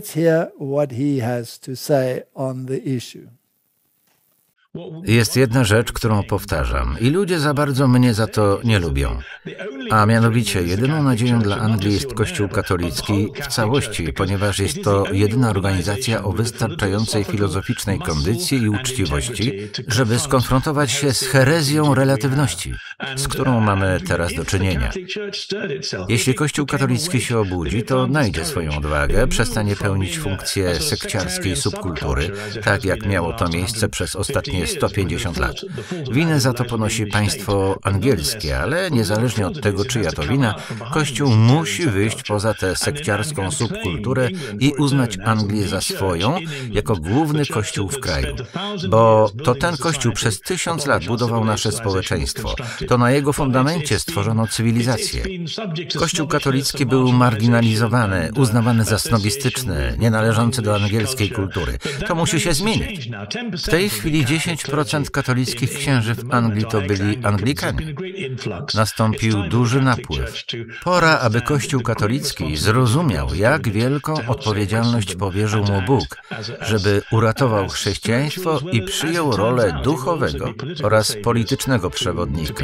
Jest jedna rzecz, którą powtarzam i ludzie za bardzo mnie za to nie lubią. A mianowicie jedyną nadzieją dla Anglii jest Kościół katolicki w całości, ponieważ jest to jedyna organizacja o wystarczającej filozoficznej kondycji i uczciwości, żeby skonfrontować się z herezją relatywności, z którą mamy teraz do czynienia. Jeśli Kościół katolicki się obudzi, to odnajdzie swoją odwagę, przestanie pełnić funkcję sekciarskiej subkultury, tak jak miało to miejsce przez ostatnie sto pięćdziesiąt lat. Winę za to ponosi państwo angielskie, ale niezależnie od tego, czyja to wina, Kościół musi wyjść poza tę sekciarską subkulturę i uznać Anglię za swoją, jako główny kościół w kraju. Bo to ten kościół przez tysiąc lat budował nasze społeczeństwo. To na jego fundamencie stworzono cywilizację. Kościół katolicki był marginalizowany, uznawany za snobistyczny, nienależący do angielskiej kultury. To musi się zmienić. W tej chwili dziesięć procent katolickich księży w Anglii to byli Anglikanie. Nastąpił duży napływ. Pora, aby Kościół katolicki zrozumiał, jak wielką odpowiedzialność powierzył mu Bóg, żeby uratował chrześcijaństwo i przyjął rolę duchowego oraz politycznego przewodnika.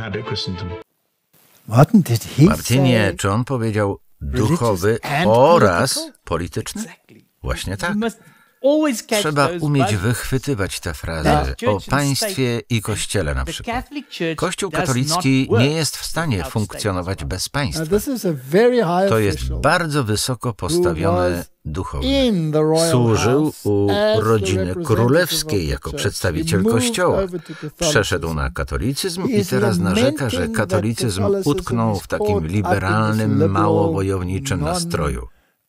Martinie, czy on powiedział duchowy oraz polityczny? Właśnie tak. Trzeba umieć wychwytywać te frazy o państwie i kościele na przykład. Kościół katolicki nie jest w stanie funkcjonować bez państwa. To jest bardzo wysoko postawiony duchowny. Służył u rodziny królewskiej jako przedstawiciel kościoła. Przeszedł na katolicyzm i teraz narzeka, że katolicyzm utknął w takim liberalnym, mało wojowniczym nastroju.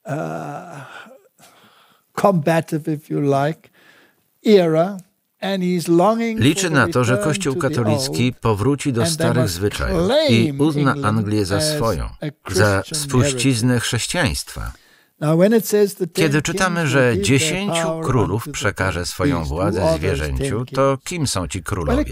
Liczy na to, że Kościół katolicki powróci do starych zwyczajów i uzna Anglię za swoją, za spuściznę chrześcijaństwa. Kiedy czytamy, że dziesięciu królów przekaże swoją władzę zwierzęciu, to kim są ci królowie?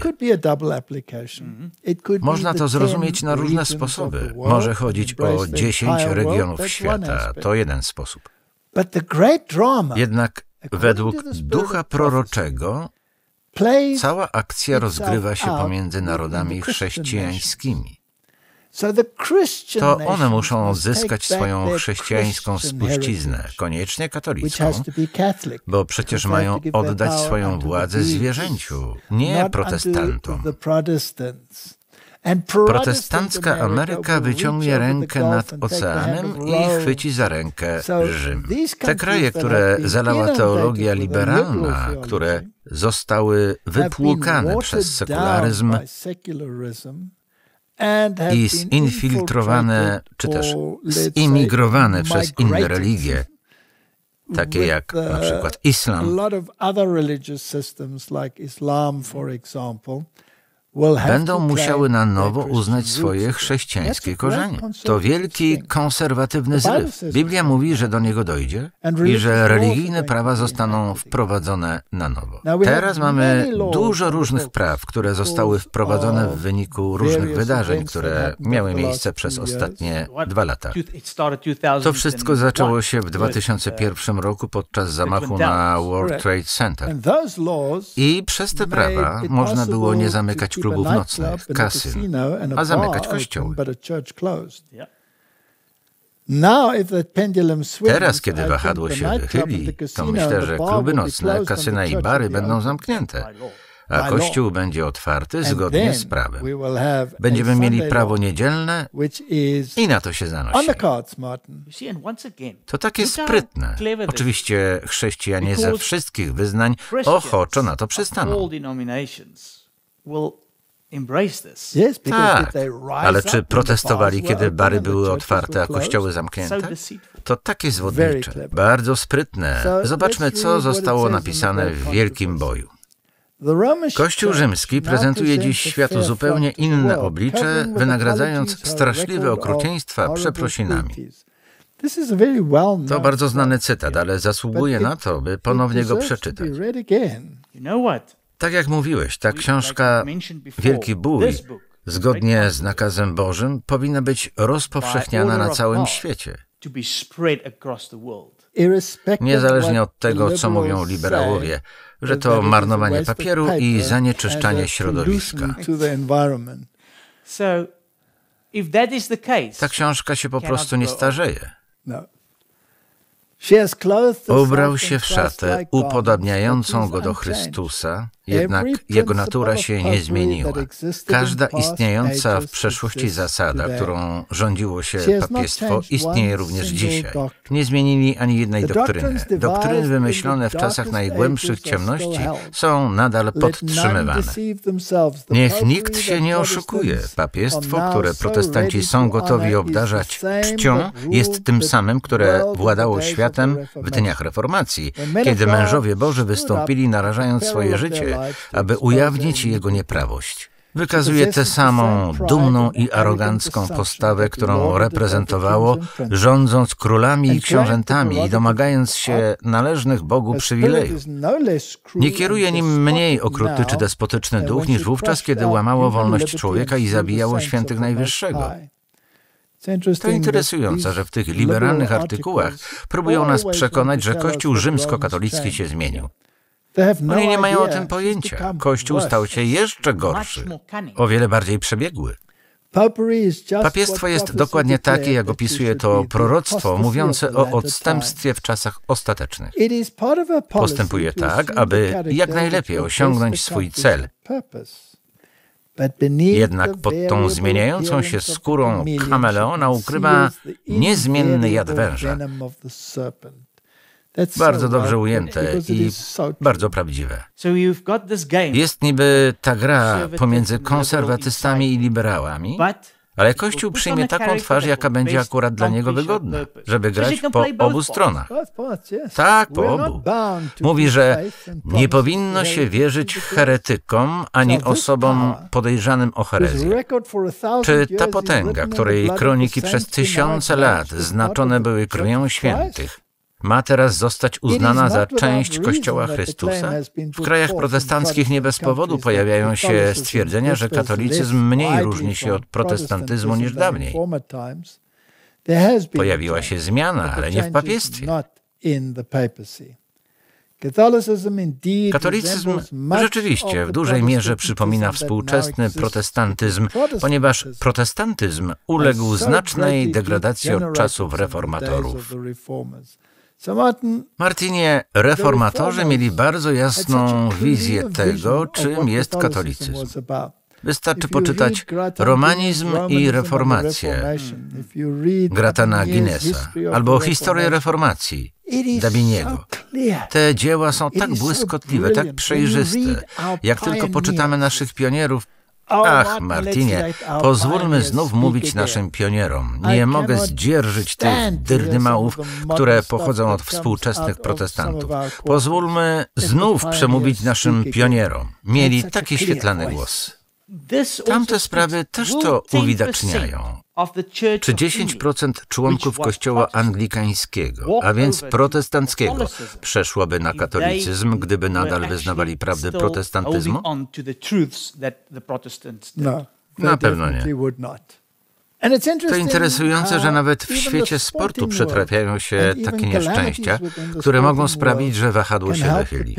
Można to zrozumieć na różne sposoby. Może chodzić o dziesięć regionów świata. To jeden sposób. Jednak według ducha proroczego cała akcja rozgrywa się pomiędzy narodami chrześcijańskimi. To one muszą odzyskać swoją chrześcijańską spuściznę, koniecznie katolicką, bo przecież mają oddać swoją władzę zwierzęciu, nie protestantom. Protestancka Ameryka wyciągnie rękę nad oceanem i chwyci za rękę Rzym. Te kraje, które zalała teologia liberalna, które zostały wypłukane przez sekularyzm i zinfiltrowane, czy też zimigrowane przez inne religie, takie jak na przykład islam, będą musiały na nowo uznać swoje chrześcijańskie korzenie. To wielki konserwatywny zryw. Biblia mówi, że do niego dojdzie i że religijne prawa zostaną wprowadzone na nowo. Teraz mamy dużo różnych praw, które zostały wprowadzone w wyniku różnych wydarzeń, które miały miejsce przez ostatnie dwa lata. To wszystko zaczęło się w dwa tysiące pierwszym roku podczas zamachu na World Trade Center. I przez te prawa można było nie zamykać klubów nocnych, kasyn, a zamykać kościoły. Teraz, kiedy wahadło się wychyli, to myślę, że kluby nocne, kasyna i bary będą zamknięte, a kościół będzie otwarty zgodnie z prawem. Będziemy mieli prawo niedzielne i na to się zanosi. To takie sprytne. Oczywiście chrześcijanie ze wszystkich wyznań ochoczo na to przystaną. Tak, ale czy protestowali, kiedy bary były otwarte, a kościoły zamknięte? To takie zwodnicze, bardzo sprytne. Zobaczmy, co zostało napisane w Wielkim Boju. Kościół rzymski prezentuje dziś światu zupełnie inne oblicze, wynagradzając straszliwe okrucieństwa przeprosinami. To bardzo znany cytat, ale zasługuje na to, by ponownie go przeczytać. Tak jak mówiłeś, ta książka Wielki Bój, zgodnie z nakazem Bożym, powinna być rozpowszechniana na całym świecie. Niezależnie od tego, co mówią liberałowie, że to marnowanie papieru i zanieczyszczanie środowiska. Ta książka się po prostu nie starzeje. Ubrał się w szatę upodabniającą go do Chrystusa, jednak jego natura się nie zmieniła. Każda istniejąca w przeszłości zasada, którą rządziło się papiestwo, istnieje również dzisiaj. Nie zmienili ani jednej doktryny. Doktryny wymyślone w czasach najgłębszych ciemności są nadal podtrzymywane. Niech nikt się nie oszukuje. Papiestwo, które protestanci są gotowi obdarzać czcią, jest tym samym, które władało światem w dniach reformacji, kiedy mężowie Boży wystąpili, narażając swoje życie, aby ujawnić jego nieprawość. Wykazuje tę samą dumną i arogancką postawę, którą reprezentowało, rządząc królami i książętami i domagając się należnych Bogu przywilejów. Nie kieruje nim mniej okrutny czy despotyczny duch niż wówczas, kiedy łamało wolność człowieka i zabijało świętych Najwyższego. To interesujące, że w tych liberalnych artykułach próbują nas przekonać, że Kościół rzymskokatolicki się zmienił. Oni nie mają o tym pojęcia. Kościół stał się jeszcze gorszy, o wiele bardziej przebiegły. Papiestwo jest dokładnie takie, jak opisuje to proroctwo mówiące o odstępstwie w czasach ostatecznych. Postępuje tak, aby jak najlepiej osiągnąć swój cel. Jednak pod tą zmieniającą się skórą kameleona ukrywa niezmienny jad węża. Bardzo dobrze ujęte i bardzo prawdziwe. Jest niby ta gra pomiędzy konserwatystami i liberałami, ale Kościół przyjmie taką twarz, jaka będzie akurat dla niego wygodna, żeby grać po obu stronach. Tak, po obu. Mówi, że nie powinno się wierzyć heretykom ani osobom podejrzanym o herezję. Czy ta potęga, której kroniki przez tysiące lat znaczone były krwią świętych, ma teraz zostać uznana za część Kościoła Chrystusa? W krajach protestanckich nie bez powodu pojawiają się stwierdzenia, że katolicyzm mniej różni się od protestantyzmu niż dawniej. Pojawiła się zmiana, ale nie w papiestwie. Katolicyzm rzeczywiście w dużej mierze przypomina współczesny protestantyzm, ponieważ protestantyzm uległ znacznej degradacji od czasów reformatorów. Martinie, reformatorzy mieli bardzo jasną wizję tego, czym jest katolicyzm. Wystarczy poczytać Romanizm i Reformację Gratana Guinnessa albo Historię Reformacji Dabiniego. Te dzieła są tak błyskotliwe, tak przejrzyste. Jak tylko poczytamy naszych pionierów, ach, Martinie, pozwólmy znów mówić naszym pionierom. Nie mogę zdzierżyć tych dyrnymałów, które pochodzą od współczesnych protestantów. Pozwólmy znów przemówić naszym pionierom. Mieli taki świetlany głos. Tamte sprawy też to uwidaczniają. Czy dziesięć procent członków kościoła anglikańskiego, a więc protestanckiego, przeszłoby na katolicyzm, gdyby nadal wyznawali prawdy protestantyzmu? Na pewno nie. To interesujące, że nawet w świecie sportu przytrafiają się takie nieszczęścia, które mogą sprawić, że wahadło się wychyli.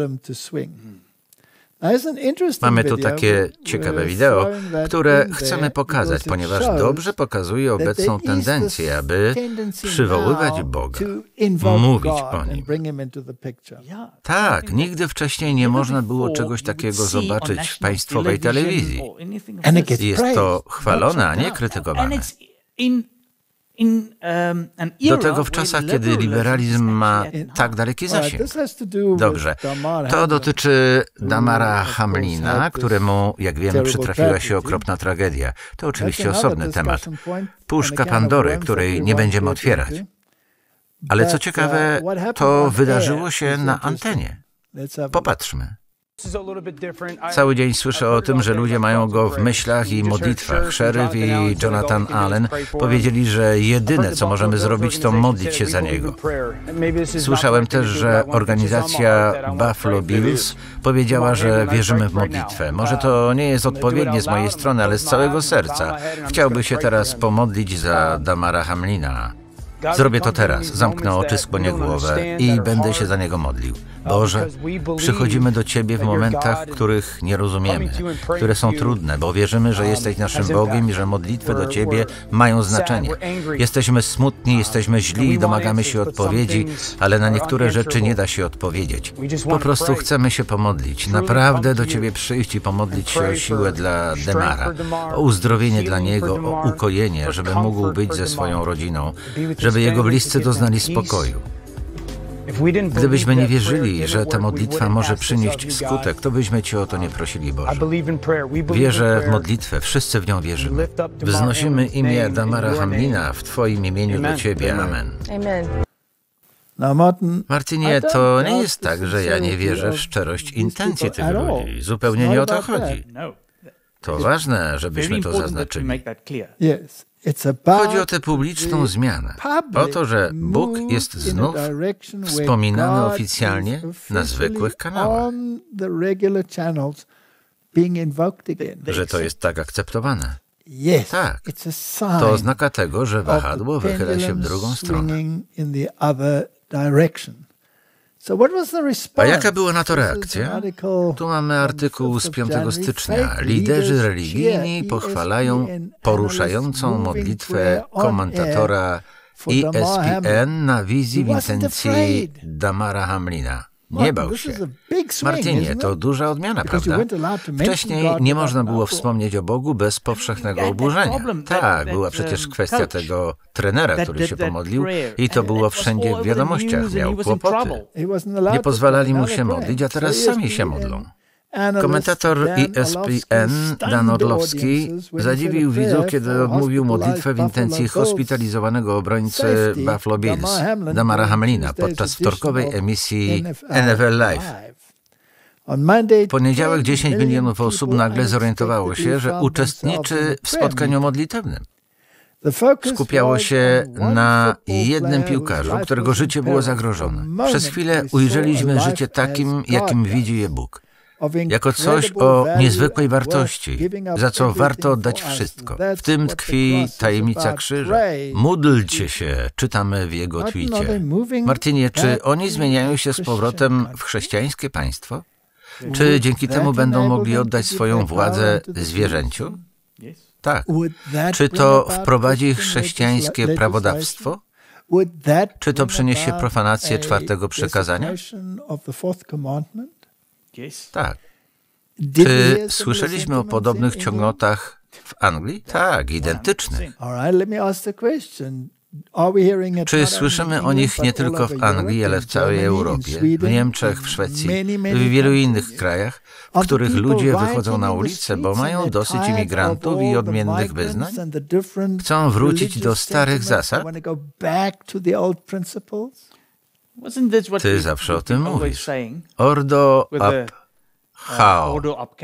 Mamy tu takie ciekawe wideo, które chcemy pokazać, ponieważ dobrze pokazuje obecną tendencję, aby przywoływać Boga, mówić o Nim. Tak, nigdy wcześniej nie można było czegoś takiego zobaczyć w państwowej telewizji. Jest to chwalone, a nie krytykowane. Do tego w czasach, kiedy liberalizm ma tak daleki zasięg. Dobrze, to dotyczy Damara Hamlina, któremu, jak wiemy, przytrafiła się okropna tragedia. To oczywiście osobny temat. Puszka Pandory, której nie będziemy otwierać. Ale co ciekawe, to wydarzyło się na antenie. Popatrzmy. Cały dzień słyszę o tym, że ludzie mają go w myślach i modlitwach. Sheriff i Jonathan Allen powiedzieli, że jedyne, co możemy zrobić, to modlić się za niego. Słyszałem też, że organizacja Buffalo Bills powiedziała, że wierzymy w modlitwę. Może to nie jest odpowiednie z mojej strony, ale z całego serca chciałby się teraz pomodlić za Damara Hamlina. Zrobię to teraz. Zamknę oczy, skłonię głowę i będę się za niego modlił. Boże, przychodzimy do Ciebie w momentach, których nie rozumiemy, które są trudne, bo wierzymy, że jesteś naszym Bogiem i że modlitwy do Ciebie mają znaczenie. Jesteśmy smutni, jesteśmy źli i domagamy się odpowiedzi, ale na niektóre rzeczy nie da się odpowiedzieć. Po prostu chcemy się pomodlić, naprawdę do Ciebie przyjść i pomodlić się o siłę dla Damara, o uzdrowienie dla niego, o ukojenie, żeby mógł być ze swoją rodziną, żeby jego bliscy doznali spokoju. Gdybyśmy nie wierzyli, że ta modlitwa może przynieść skutek, to byśmy Cię o to nie prosili, Boże. Wierzę w modlitwę, wszyscy w nią wierzymy. Wznosimy imię Damara Hamlina w Twoim imieniu do Ciebie. Amen. Martinie, to nie jest tak, że ja nie wierzę w szczerość intencji tych ludzi. Zupełnie nie o to chodzi. To ważne, żebyśmy to zaznaczyli. Chodzi o tę publiczną zmianę. O to, że Bóg jest znów wspominany oficjalnie na zwykłych kanałach. Że to jest tak akceptowane. Tak. To oznaka tego, że wahadło wychyla się w drugą stronę. A jaka była na to reakcja? Tu mamy artykuł z piątego stycznia. Liderzy religijni pochwalają poruszającą modlitwę komentatora E S P N na wizji w intencji Damara Hamlina. Nie bał się. Martinie, to duża odmiana, prawda? Wcześniej nie można było wspomnieć o Bogu bez powszechnego oburzenia. Tak, była przecież kwestia tego trenera, który się pomodlił i to było wszędzie w wiadomościach. Miał kłopoty. Nie pozwalali mu się modlić, a teraz sami się modlą. Komentator E S P N Dan Orlowski zadziwił widzów, kiedy odmówił modlitwę w intencji hospitalizowanego obrońcy Buffalo Bills, Damara Hamlina, podczas wtorkowej emisji N F L Live. W poniedziałek dziesięć milionów osób nagle zorientowało się, że uczestniczy w spotkaniu modlitewnym. Skupiało się na jednym piłkarzu, którego życie było zagrożone. Przez chwilę ujrzeliśmy życie takim, jakim widzi je Bóg. Jako coś o niezwykłej wartości, za co warto oddać wszystko. W tym tkwi tajemnica krzyża. Módlcie się, czytamy w jego twicie. Martinie, czy oni zmieniają się z powrotem w chrześcijańskie państwo? Czy dzięki temu będą mogli oddać swoją władzę zwierzęciu? Tak. Czy to wprowadzi chrześcijańskie prawodawstwo? Czy to przyniesie profanację czwartego przykazania? Tak. Czy słyszeliśmy o podobnych ciągnotach w Anglii? Tak, identycznych. Czy słyszymy o nich nie tylko w Anglii, ale w całej Europie, w Niemczech, w Szwecji, w wielu innych krajach, w których ludzie wychodzą na ulicę, bo mają dosyć imigrantów i odmiennych wyznań? Chcą wrócić do starych zasad? Ty zawsze o tym mówisz. Ordo ab chao.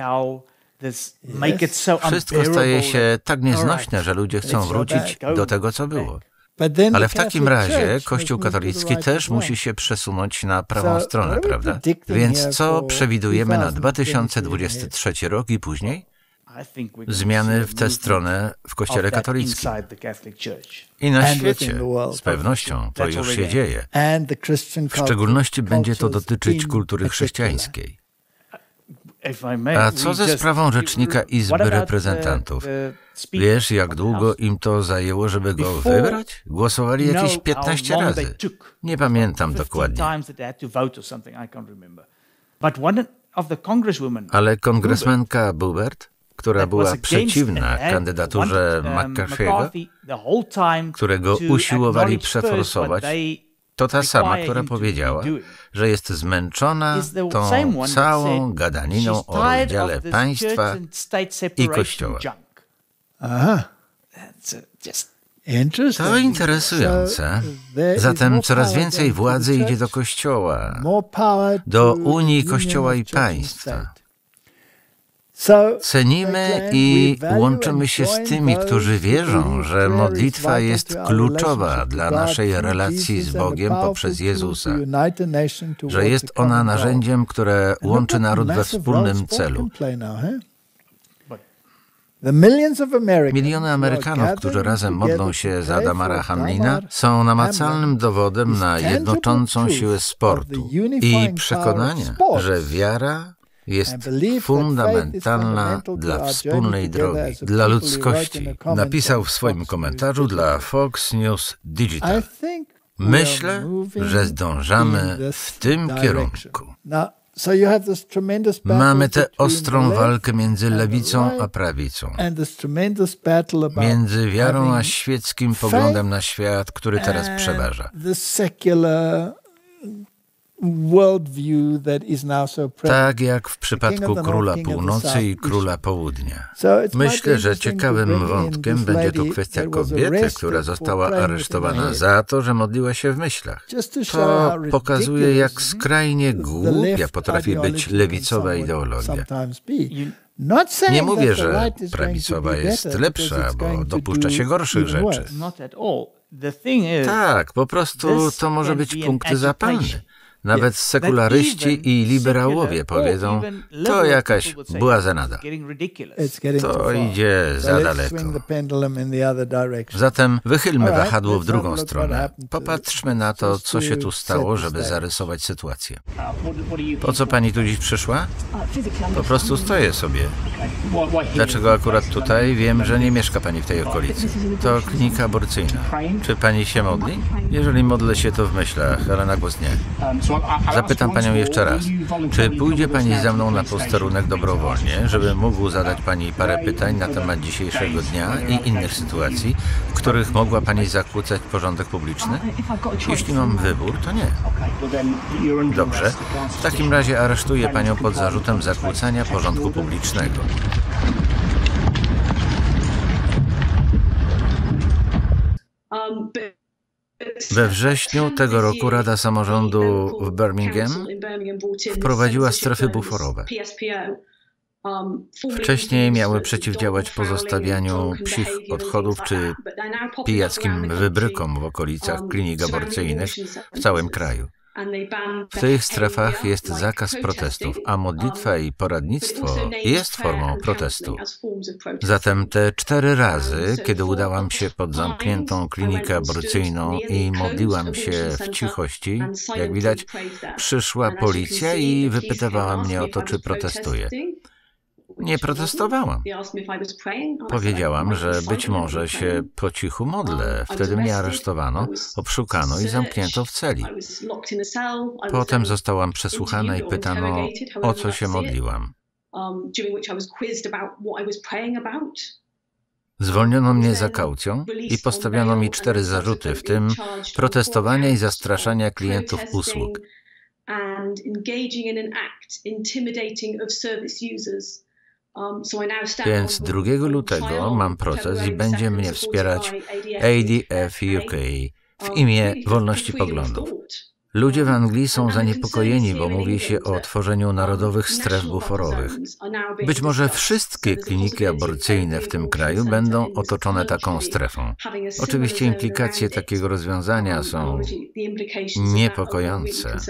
Wszystko staje się tak nieznośne, że ludzie chcą wrócić do tego, co było. Ale w takim razie Kościół katolicki też musi się przesunąć na prawą stronę, prawda? Więc co przewidujemy na dwa tysiące dwudziesty trzeci rok i później? Zmiany w tę stronę w Kościele katolickim. I na świecie, z pewnością, to już się dzieje. W szczególności będzie to dotyczyć kultury chrześcijańskiej. A co ze sprawą rzecznika Izby Reprezentantów? Wiesz, jak długo im to zajęło, żeby go wybrać? Głosowali jakieś piętnaście razy. Nie pamiętam dokładnie. Ale kongresmenka Boebert, która była przeciwna kandydaturze McCarthy'ego, którego usiłowali przeforsować, to ta sama, która powiedziała, że jest zmęczona tą całą gadaniną o rozdziale państwa i Kościoła. Aha. To interesujące. Zatem coraz więcej władzy idzie do Kościoła, do Unii Kościoła i państwa. Cenimy i łączymy się z tymi, którzy wierzą, że modlitwa jest kluczowa dla naszej relacji z Bogiem poprzez Jezusa, że jest ona narzędziem, które łączy naród we wspólnym celu. Miliony Amerykanów, którzy razem modlą się za Damara Hamlina, są namacalnym dowodem na jednoczącą siłę sportu i przekonania, że wiara jest fundamentalna dla wspólnej drogi, dla ludzkości, napisał w swoim komentarzu dla Fox News Digital. Myślę, że zdążamy w tym kierunku. Mamy tę ostrą walkę między lewicą a prawicą, między wiarą a świeckim poglądem na świat, który teraz przeważa. Tak jak w przypadku Króla Północy i Króla Południa. Myślę, że ciekawym wątkiem będzie tu kwestia kobiety, która została aresztowana za to, że modliła się w myślach. To pokazuje, jak skrajnie głupia potrafi być lewicowa ideologia. Nie mówię, że prawicowa jest lepsza, bo dopuszcza się gorszych rzeczy. Tak, po prostu to może być punkt zapalny. Nawet sekularyści i liberałowie powiedzą, to jakaś błazenada. To idzie za daleko. Zatem wychylmy wahadło w drugą stronę. Popatrzmy na to, co się tu stało, żeby zarysować sytuację. Po co pani tu dziś przyszła? Po prostu stoję sobie. Dlaczego akurat tutaj? Wiem, że nie mieszka pani w tej okolicy. To klinika aborcyjna. Czy pani się modli? Jeżeli modlę się, to w myślach, ale na głos nie. Zapytam panią jeszcze raz, czy pójdzie pani ze mną na posterunek dobrowolnie, żeby mógł zadać pani parę pytań na temat dzisiejszego dnia i innych sytuacji, w których mogła pani zakłócać porządek publiczny? Jeśli mam wybór, to nie. Dobrze. W takim razie aresztuję panią pod zarzutem zakłócania porządku publicznego. We wrześniu tego roku Rada Samorządu w Birmingham wprowadziła strefy buforowe. Wcześniej miały przeciwdziałać pozostawianiu psich odchodów czy pijackim wybrykom w okolicach klinik aborcyjnych w całym kraju. W tych strefach jest zakaz protestów, a modlitwa i poradnictwo jest formą protestu. Zatem te cztery razy, kiedy udałam się pod zamkniętą klinikę aborcyjną i modliłam się w cichości, jak widać, przyszła policja i wypytywała mnie o to, czy protestuję. Nie protestowałam. Powiedziałam, że być może się po cichu modlę. Wtedy mnie aresztowano, obszukano i zamknięto w celi. Potem zostałam przesłuchana i pytano, o co się modliłam. Zwolniono mnie za kaucją i postawiono mi cztery zarzuty, w tym protestowania i zastraszania klientów usług. Więc drugiego lutego mam proces i będzie mnie wspierać A D F U K w imię wolności poglądów. Ludzie w Anglii są zaniepokojeni, bo mówi się o tworzeniu narodowych stref buforowych. Być może wszystkie kliniki aborcyjne w tym kraju będą otoczone taką strefą. Oczywiście implikacje takiego rozwiązania są niepokojące.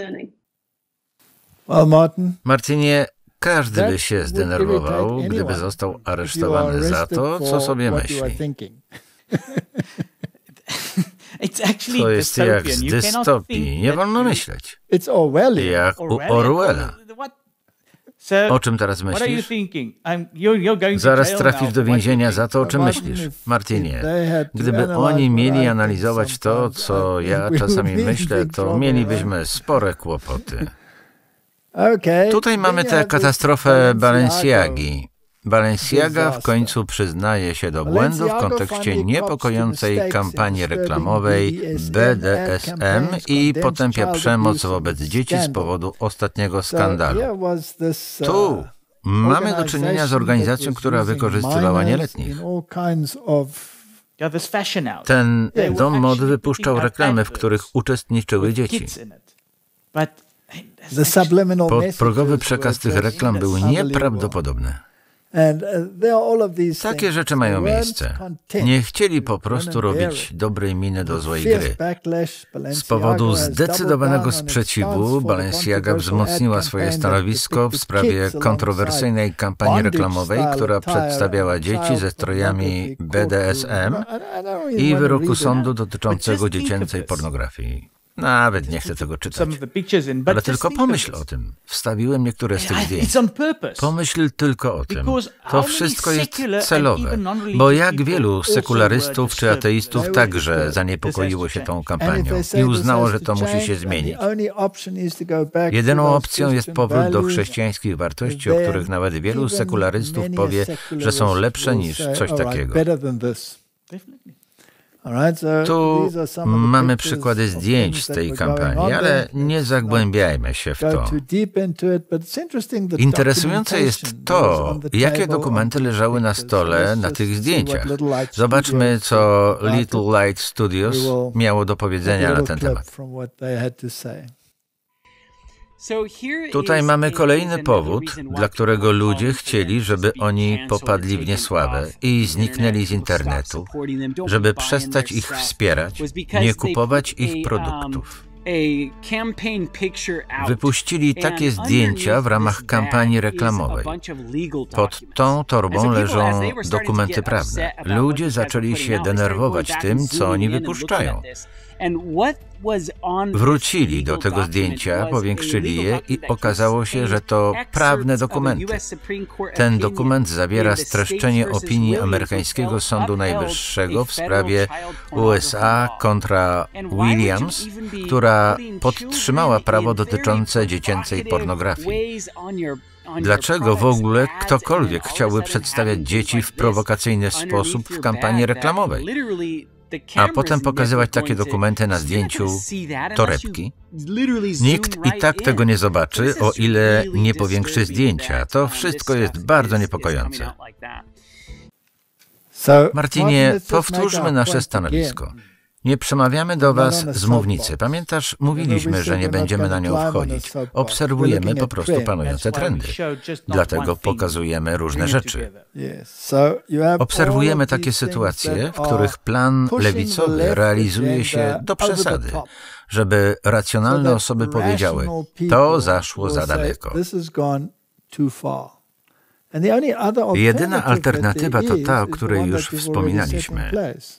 Martinie, każdy by się zdenerwował, gdyby został aresztowany za to, co sobie myśli. To jest jak z dystopii. Nie wolno myśleć. Jak u Orwella. O czym teraz myślisz? Zaraz trafisz do więzienia za to, o czym myślisz. Martinie, gdyby oni mieli analizować to, co ja czasami myślę, to mielibyśmy spore kłopoty. Tutaj mamy tę katastrofę Balenciagi. Balenciaga w końcu przyznaje się do błędu w kontekście niepokojącej kampanii reklamowej B D S M i potępia przemoc wobec dzieci z powodu ostatniego skandalu. Tu mamy do czynienia z organizacją, która wykorzystywała nieletnich. Ten dom mody wypuszczał reklamy, w których uczestniczyły dzieci. Podprogowy przekaz tych reklam był nieprawdopodobny. Takie rzeczy mają miejsce. Nie chcieli po prostu robić dobrej miny do złej gry. Z powodu zdecydowanego sprzeciwu Balenciaga wzmocniła swoje stanowisko w sprawie kontrowersyjnej kampanii reklamowej, która przedstawiała dzieci ze strojami B D S M i wyroku sądu dotyczącego dziecięcej pornografii. Nawet nie chcę tego czytać. Ale tylko pomyśl o tym. Wstawiłem niektóre z tych zdjęć. Pomyśl tylko o tym. To wszystko jest celowe. Bo jak wielu sekularystów czy ateistów także zaniepokoiło się tą kampanią i uznało, że to musi się zmienić. Jedyną opcją jest powrót do chrześcijańskich wartości, o których nawet wielu sekularystów powie, że są lepsze niż coś takiego. Tu mamy przykłady zdjęć z tej kampanii, ale nie zagłębiajmy się w to. Interesujące jest to, jakie dokumenty leżały na stole na tych zdjęciach. Zobaczmy, co Little Light Studios miało do powiedzenia na ten temat. Tutaj mamy kolejny powód, dla którego ludzie chcieli, żeby oni popadli w niesławę i zniknęli z internetu, żeby przestać ich wspierać, nie kupować ich produktów. Wypuścili takie zdjęcia w ramach kampanii reklamowej. Pod tą torbą leżą dokumenty prawne. Ludzie zaczęli się denerwować tym, co oni wypuszczają. Wrócili do tego zdjęcia, powiększyli je i okazało się, że to prawne dokumenty. Ten dokument zawiera streszczenie opinii amerykańskiego Sądu Najwyższego w sprawie U S A kontra Williams, która podtrzymała prawo dotyczące dziecięcej pornografii. Dlaczego w ogóle ktokolwiek chciałby przedstawiać dzieci w prowokacyjny sposób w kampanii reklamowej? A potem pokazywać takie dokumenty na zdjęciu torebki? Nikt i tak tego nie zobaczy, o ile nie powiększy zdjęcia. To wszystko jest bardzo niepokojące. Martinie, powtórzmy nasze stanowisko. Nie przemawiamy do was z mównicy. Pamiętasz, mówiliśmy, że nie będziemy na nią wchodzić. Obserwujemy po prostu panujące trendy. Dlatego pokazujemy różne rzeczy. Obserwujemy takie sytuacje, w których plan lewicowy realizuje się do przesady, żeby racjonalne osoby powiedziały, to zaszło za daleko. Jedyna alternatywa to ta, o której już wspominaliśmy.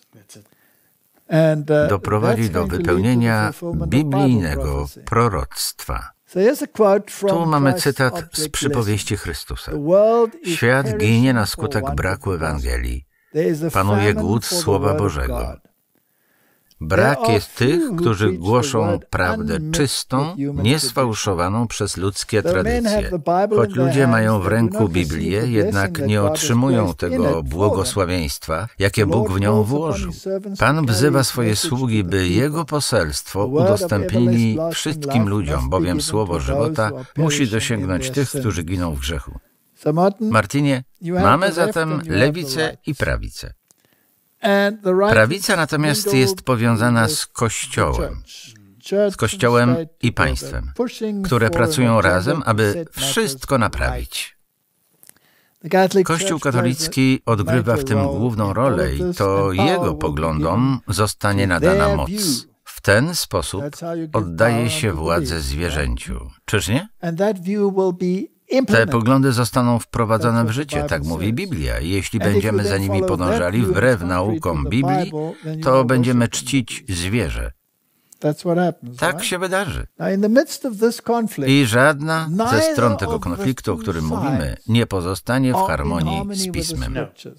Doprowadzi do wypełnienia biblijnego proroctwa. Tu mamy cytat z przypowieści Chrystusa. Świat ginie na skutek braku Ewangelii. Panuje głód Słowa Bożego. Brak jest tych, którzy głoszą prawdę czystą, niesfałszowaną przez ludzkie tradycje. Choć ludzie mają w ręku Biblię, jednak nie otrzymują tego błogosławieństwa, jakie Bóg w nią włożył. Pan wzywa swoje sługi, by Jego poselstwo udostępnili wszystkim ludziom, bowiem Słowo żywota musi dosięgnąć tych, którzy giną w grzechu. Martinie, mamy zatem lewicę i prawicę. Prawica natomiast jest powiązana z Kościołem, z Kościołem i państwem, które pracują razem, aby wszystko naprawić. Kościół katolicki odgrywa w tym główną rolę i to jego poglądom zostanie nadana moc. W ten sposób oddaje się władzę zwierzęciu. Czyż nie? Te poglądy zostaną wprowadzone w życie, tak mówi Biblia. Jeśli będziemy za nimi podążali wbrew naukom Biblii, to będziemy czcić zwierzę. Tak się wydarzy. I żadna ze stron tego konfliktu, o którym mówimy, nie pozostanie w harmonii z Pismem.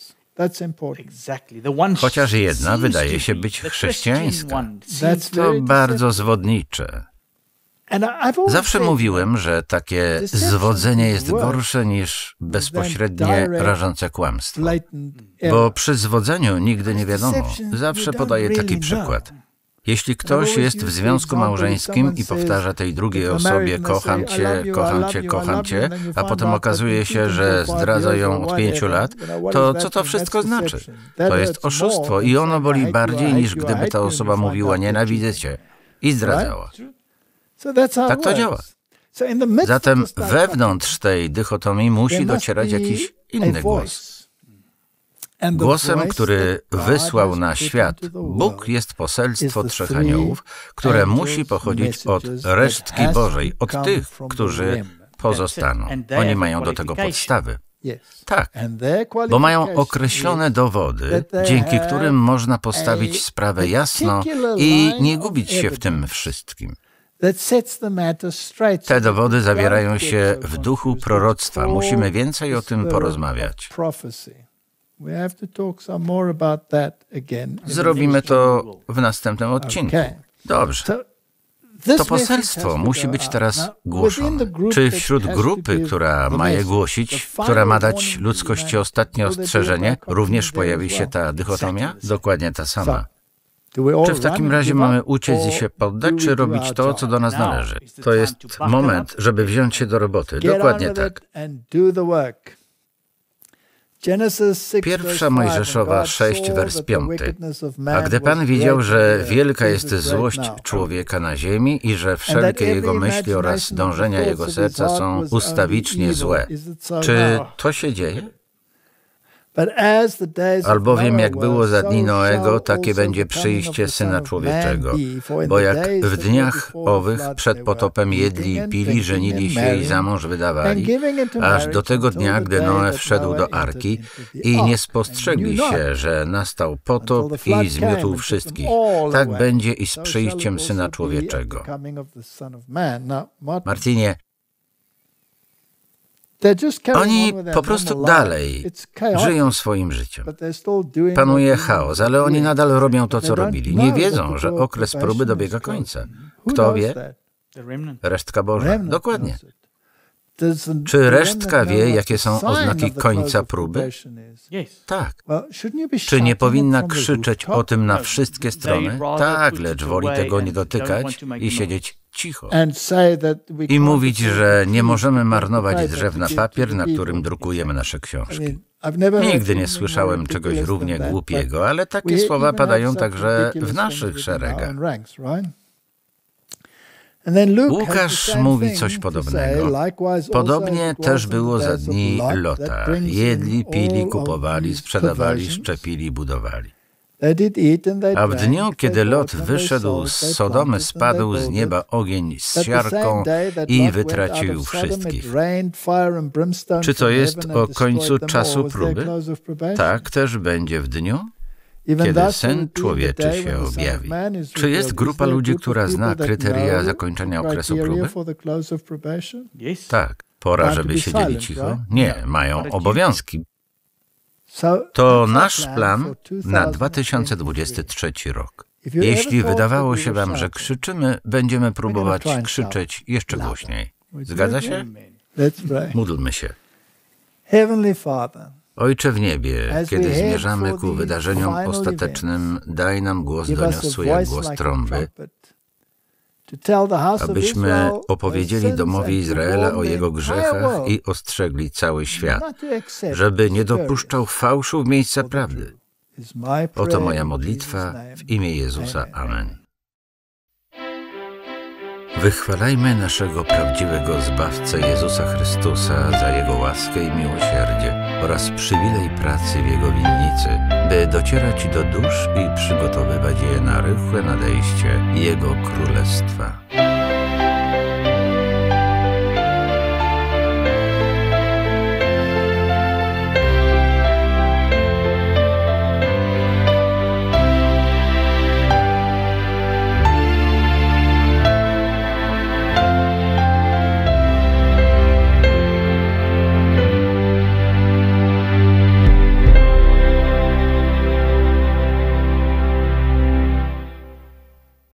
Chociaż jedna wydaje się być chrześcijańska. To bardzo zwodnicze. Zawsze mówiłem, że takie zwodzenie jest gorsze niż bezpośrednie, rażące kłamstwo. Bo przy zwodzeniu nigdy nie wiadomo. Zawsze podaję taki przykład. Jeśli ktoś jest w związku małżeńskim i powtarza tej drugiej osobie kocham cię, kocham cię, kocham cię, a potem okazuje się, że zdradza ją od pięciu lat, to co to wszystko znaczy? To jest oszustwo i ono boli bardziej, niż gdyby ta osoba mówiła nienawidzę cię i zdradzała. Tak to działa. Zatem wewnątrz tej dychotomii musi docierać jakiś inny głos. Głosem, który wysłał na świat Bóg, jest poselstwo trzech aniołów, które musi pochodzić od resztki Bożej, od tych, którzy pozostaną. Oni mają do tego podstawy. Tak, bo mają określone dowody, dzięki którym można postawić sprawę jasno i nie gubić się w tym wszystkim. Te dowody zawierają się w duchu proroctwa. Musimy więcej o tym porozmawiać. Zrobimy to w następnym odcinku. Dobrze. To poselstwo musi być teraz głoszone. Czy wśród grupy, która ma je głosić, która ma dać ludzkości ostatnie ostrzeżenie, również pojawi się ta dychotomia? Dokładnie ta sama. Czy w takim razie mamy uciec i się poddać, czy robić to, co do nas należy? To jest moment, żeby wziąć się do roboty. Dokładnie tak. Pierwsza Mojżeszowa sześć, wers piąty. A gdy Pan widział, że wielka jest złość człowieka na ziemi i że wszelkie jego myśli oraz dążenia jego serca są ustawicznie złe. Czy to się dzieje? Albowiem jak było za dni Noego, takie będzie przyjście Syna Człowieczego. Bo jak w dniach owych przed potopem jedli i pili, żenili się i za mąż wydawali, aż do tego dnia, gdy Noe wszedł do arki i nie spostrzegli się, że nastał potop i zmiótł wszystkich. Tak będzie i z przyjściem Syna Człowieczego. Martinie, oni po prostu dalej żyją swoim życiem. Panuje chaos, ale oni nadal robią to, co robili. Nie wiedzą, że okres próby dobiega końca. Kto wie? Resztka Boża. Dokładnie. Czy resztka wie, jakie są oznaki końca próby? Tak. Czy nie powinna krzyczeć o tym na wszystkie strony? Tak, lecz woli tego nie dotykać i siedzieć cicho. I mówić, że nie możemy marnować drzew na papier, na którym drukujemy nasze książki. Nigdy nie słyszałem czegoś równie głupiego, ale takie słowa padają także w naszych szeregach. Łukasz mówi coś podobnego. Podobnie też było za dni Lota. Jedli, pili, kupowali, sprzedawali, szczepili, budowali. A w dniu, kiedy Lot wyszedł z Sodomy, spadł z nieba ogień z siarką i wytracił wszystkich. Czy to jest o końcu czasu próby? Tak też będzie w dniu, kiedy Syn Człowieczy się objawi. Czy jest grupa ludzi, która zna kryteria zakończenia okresu próby? Tak. Pora, żeby siedzieli cicho? Nie, mają obowiązki. To nasz plan na dwa tysiące dwudziesty trzeci rok. Jeśli wydawało się wam, że krzyczymy, będziemy próbować krzyczeć jeszcze głośniej. Zgadza się? Módlmy się. Ojcze w niebie, kiedy zmierzamy ku wydarzeniom ostatecznym, daj nam głos doniosły jak głos trąby, abyśmy opowiedzieli domowi Izraela o jego grzechach i ostrzegli cały świat, żeby nie dopuszczał fałszu w miejsce prawdy. Oto moja modlitwa w imię Jezusa. Amen. Wychwalajmy naszego prawdziwego Zbawcę Jezusa Chrystusa za Jego łaskę i miłosierdzie oraz przywilej pracy w Jego winnicy, by docierać do dusz i przygotowywać je na rychłe nadejście Jego Królestwa.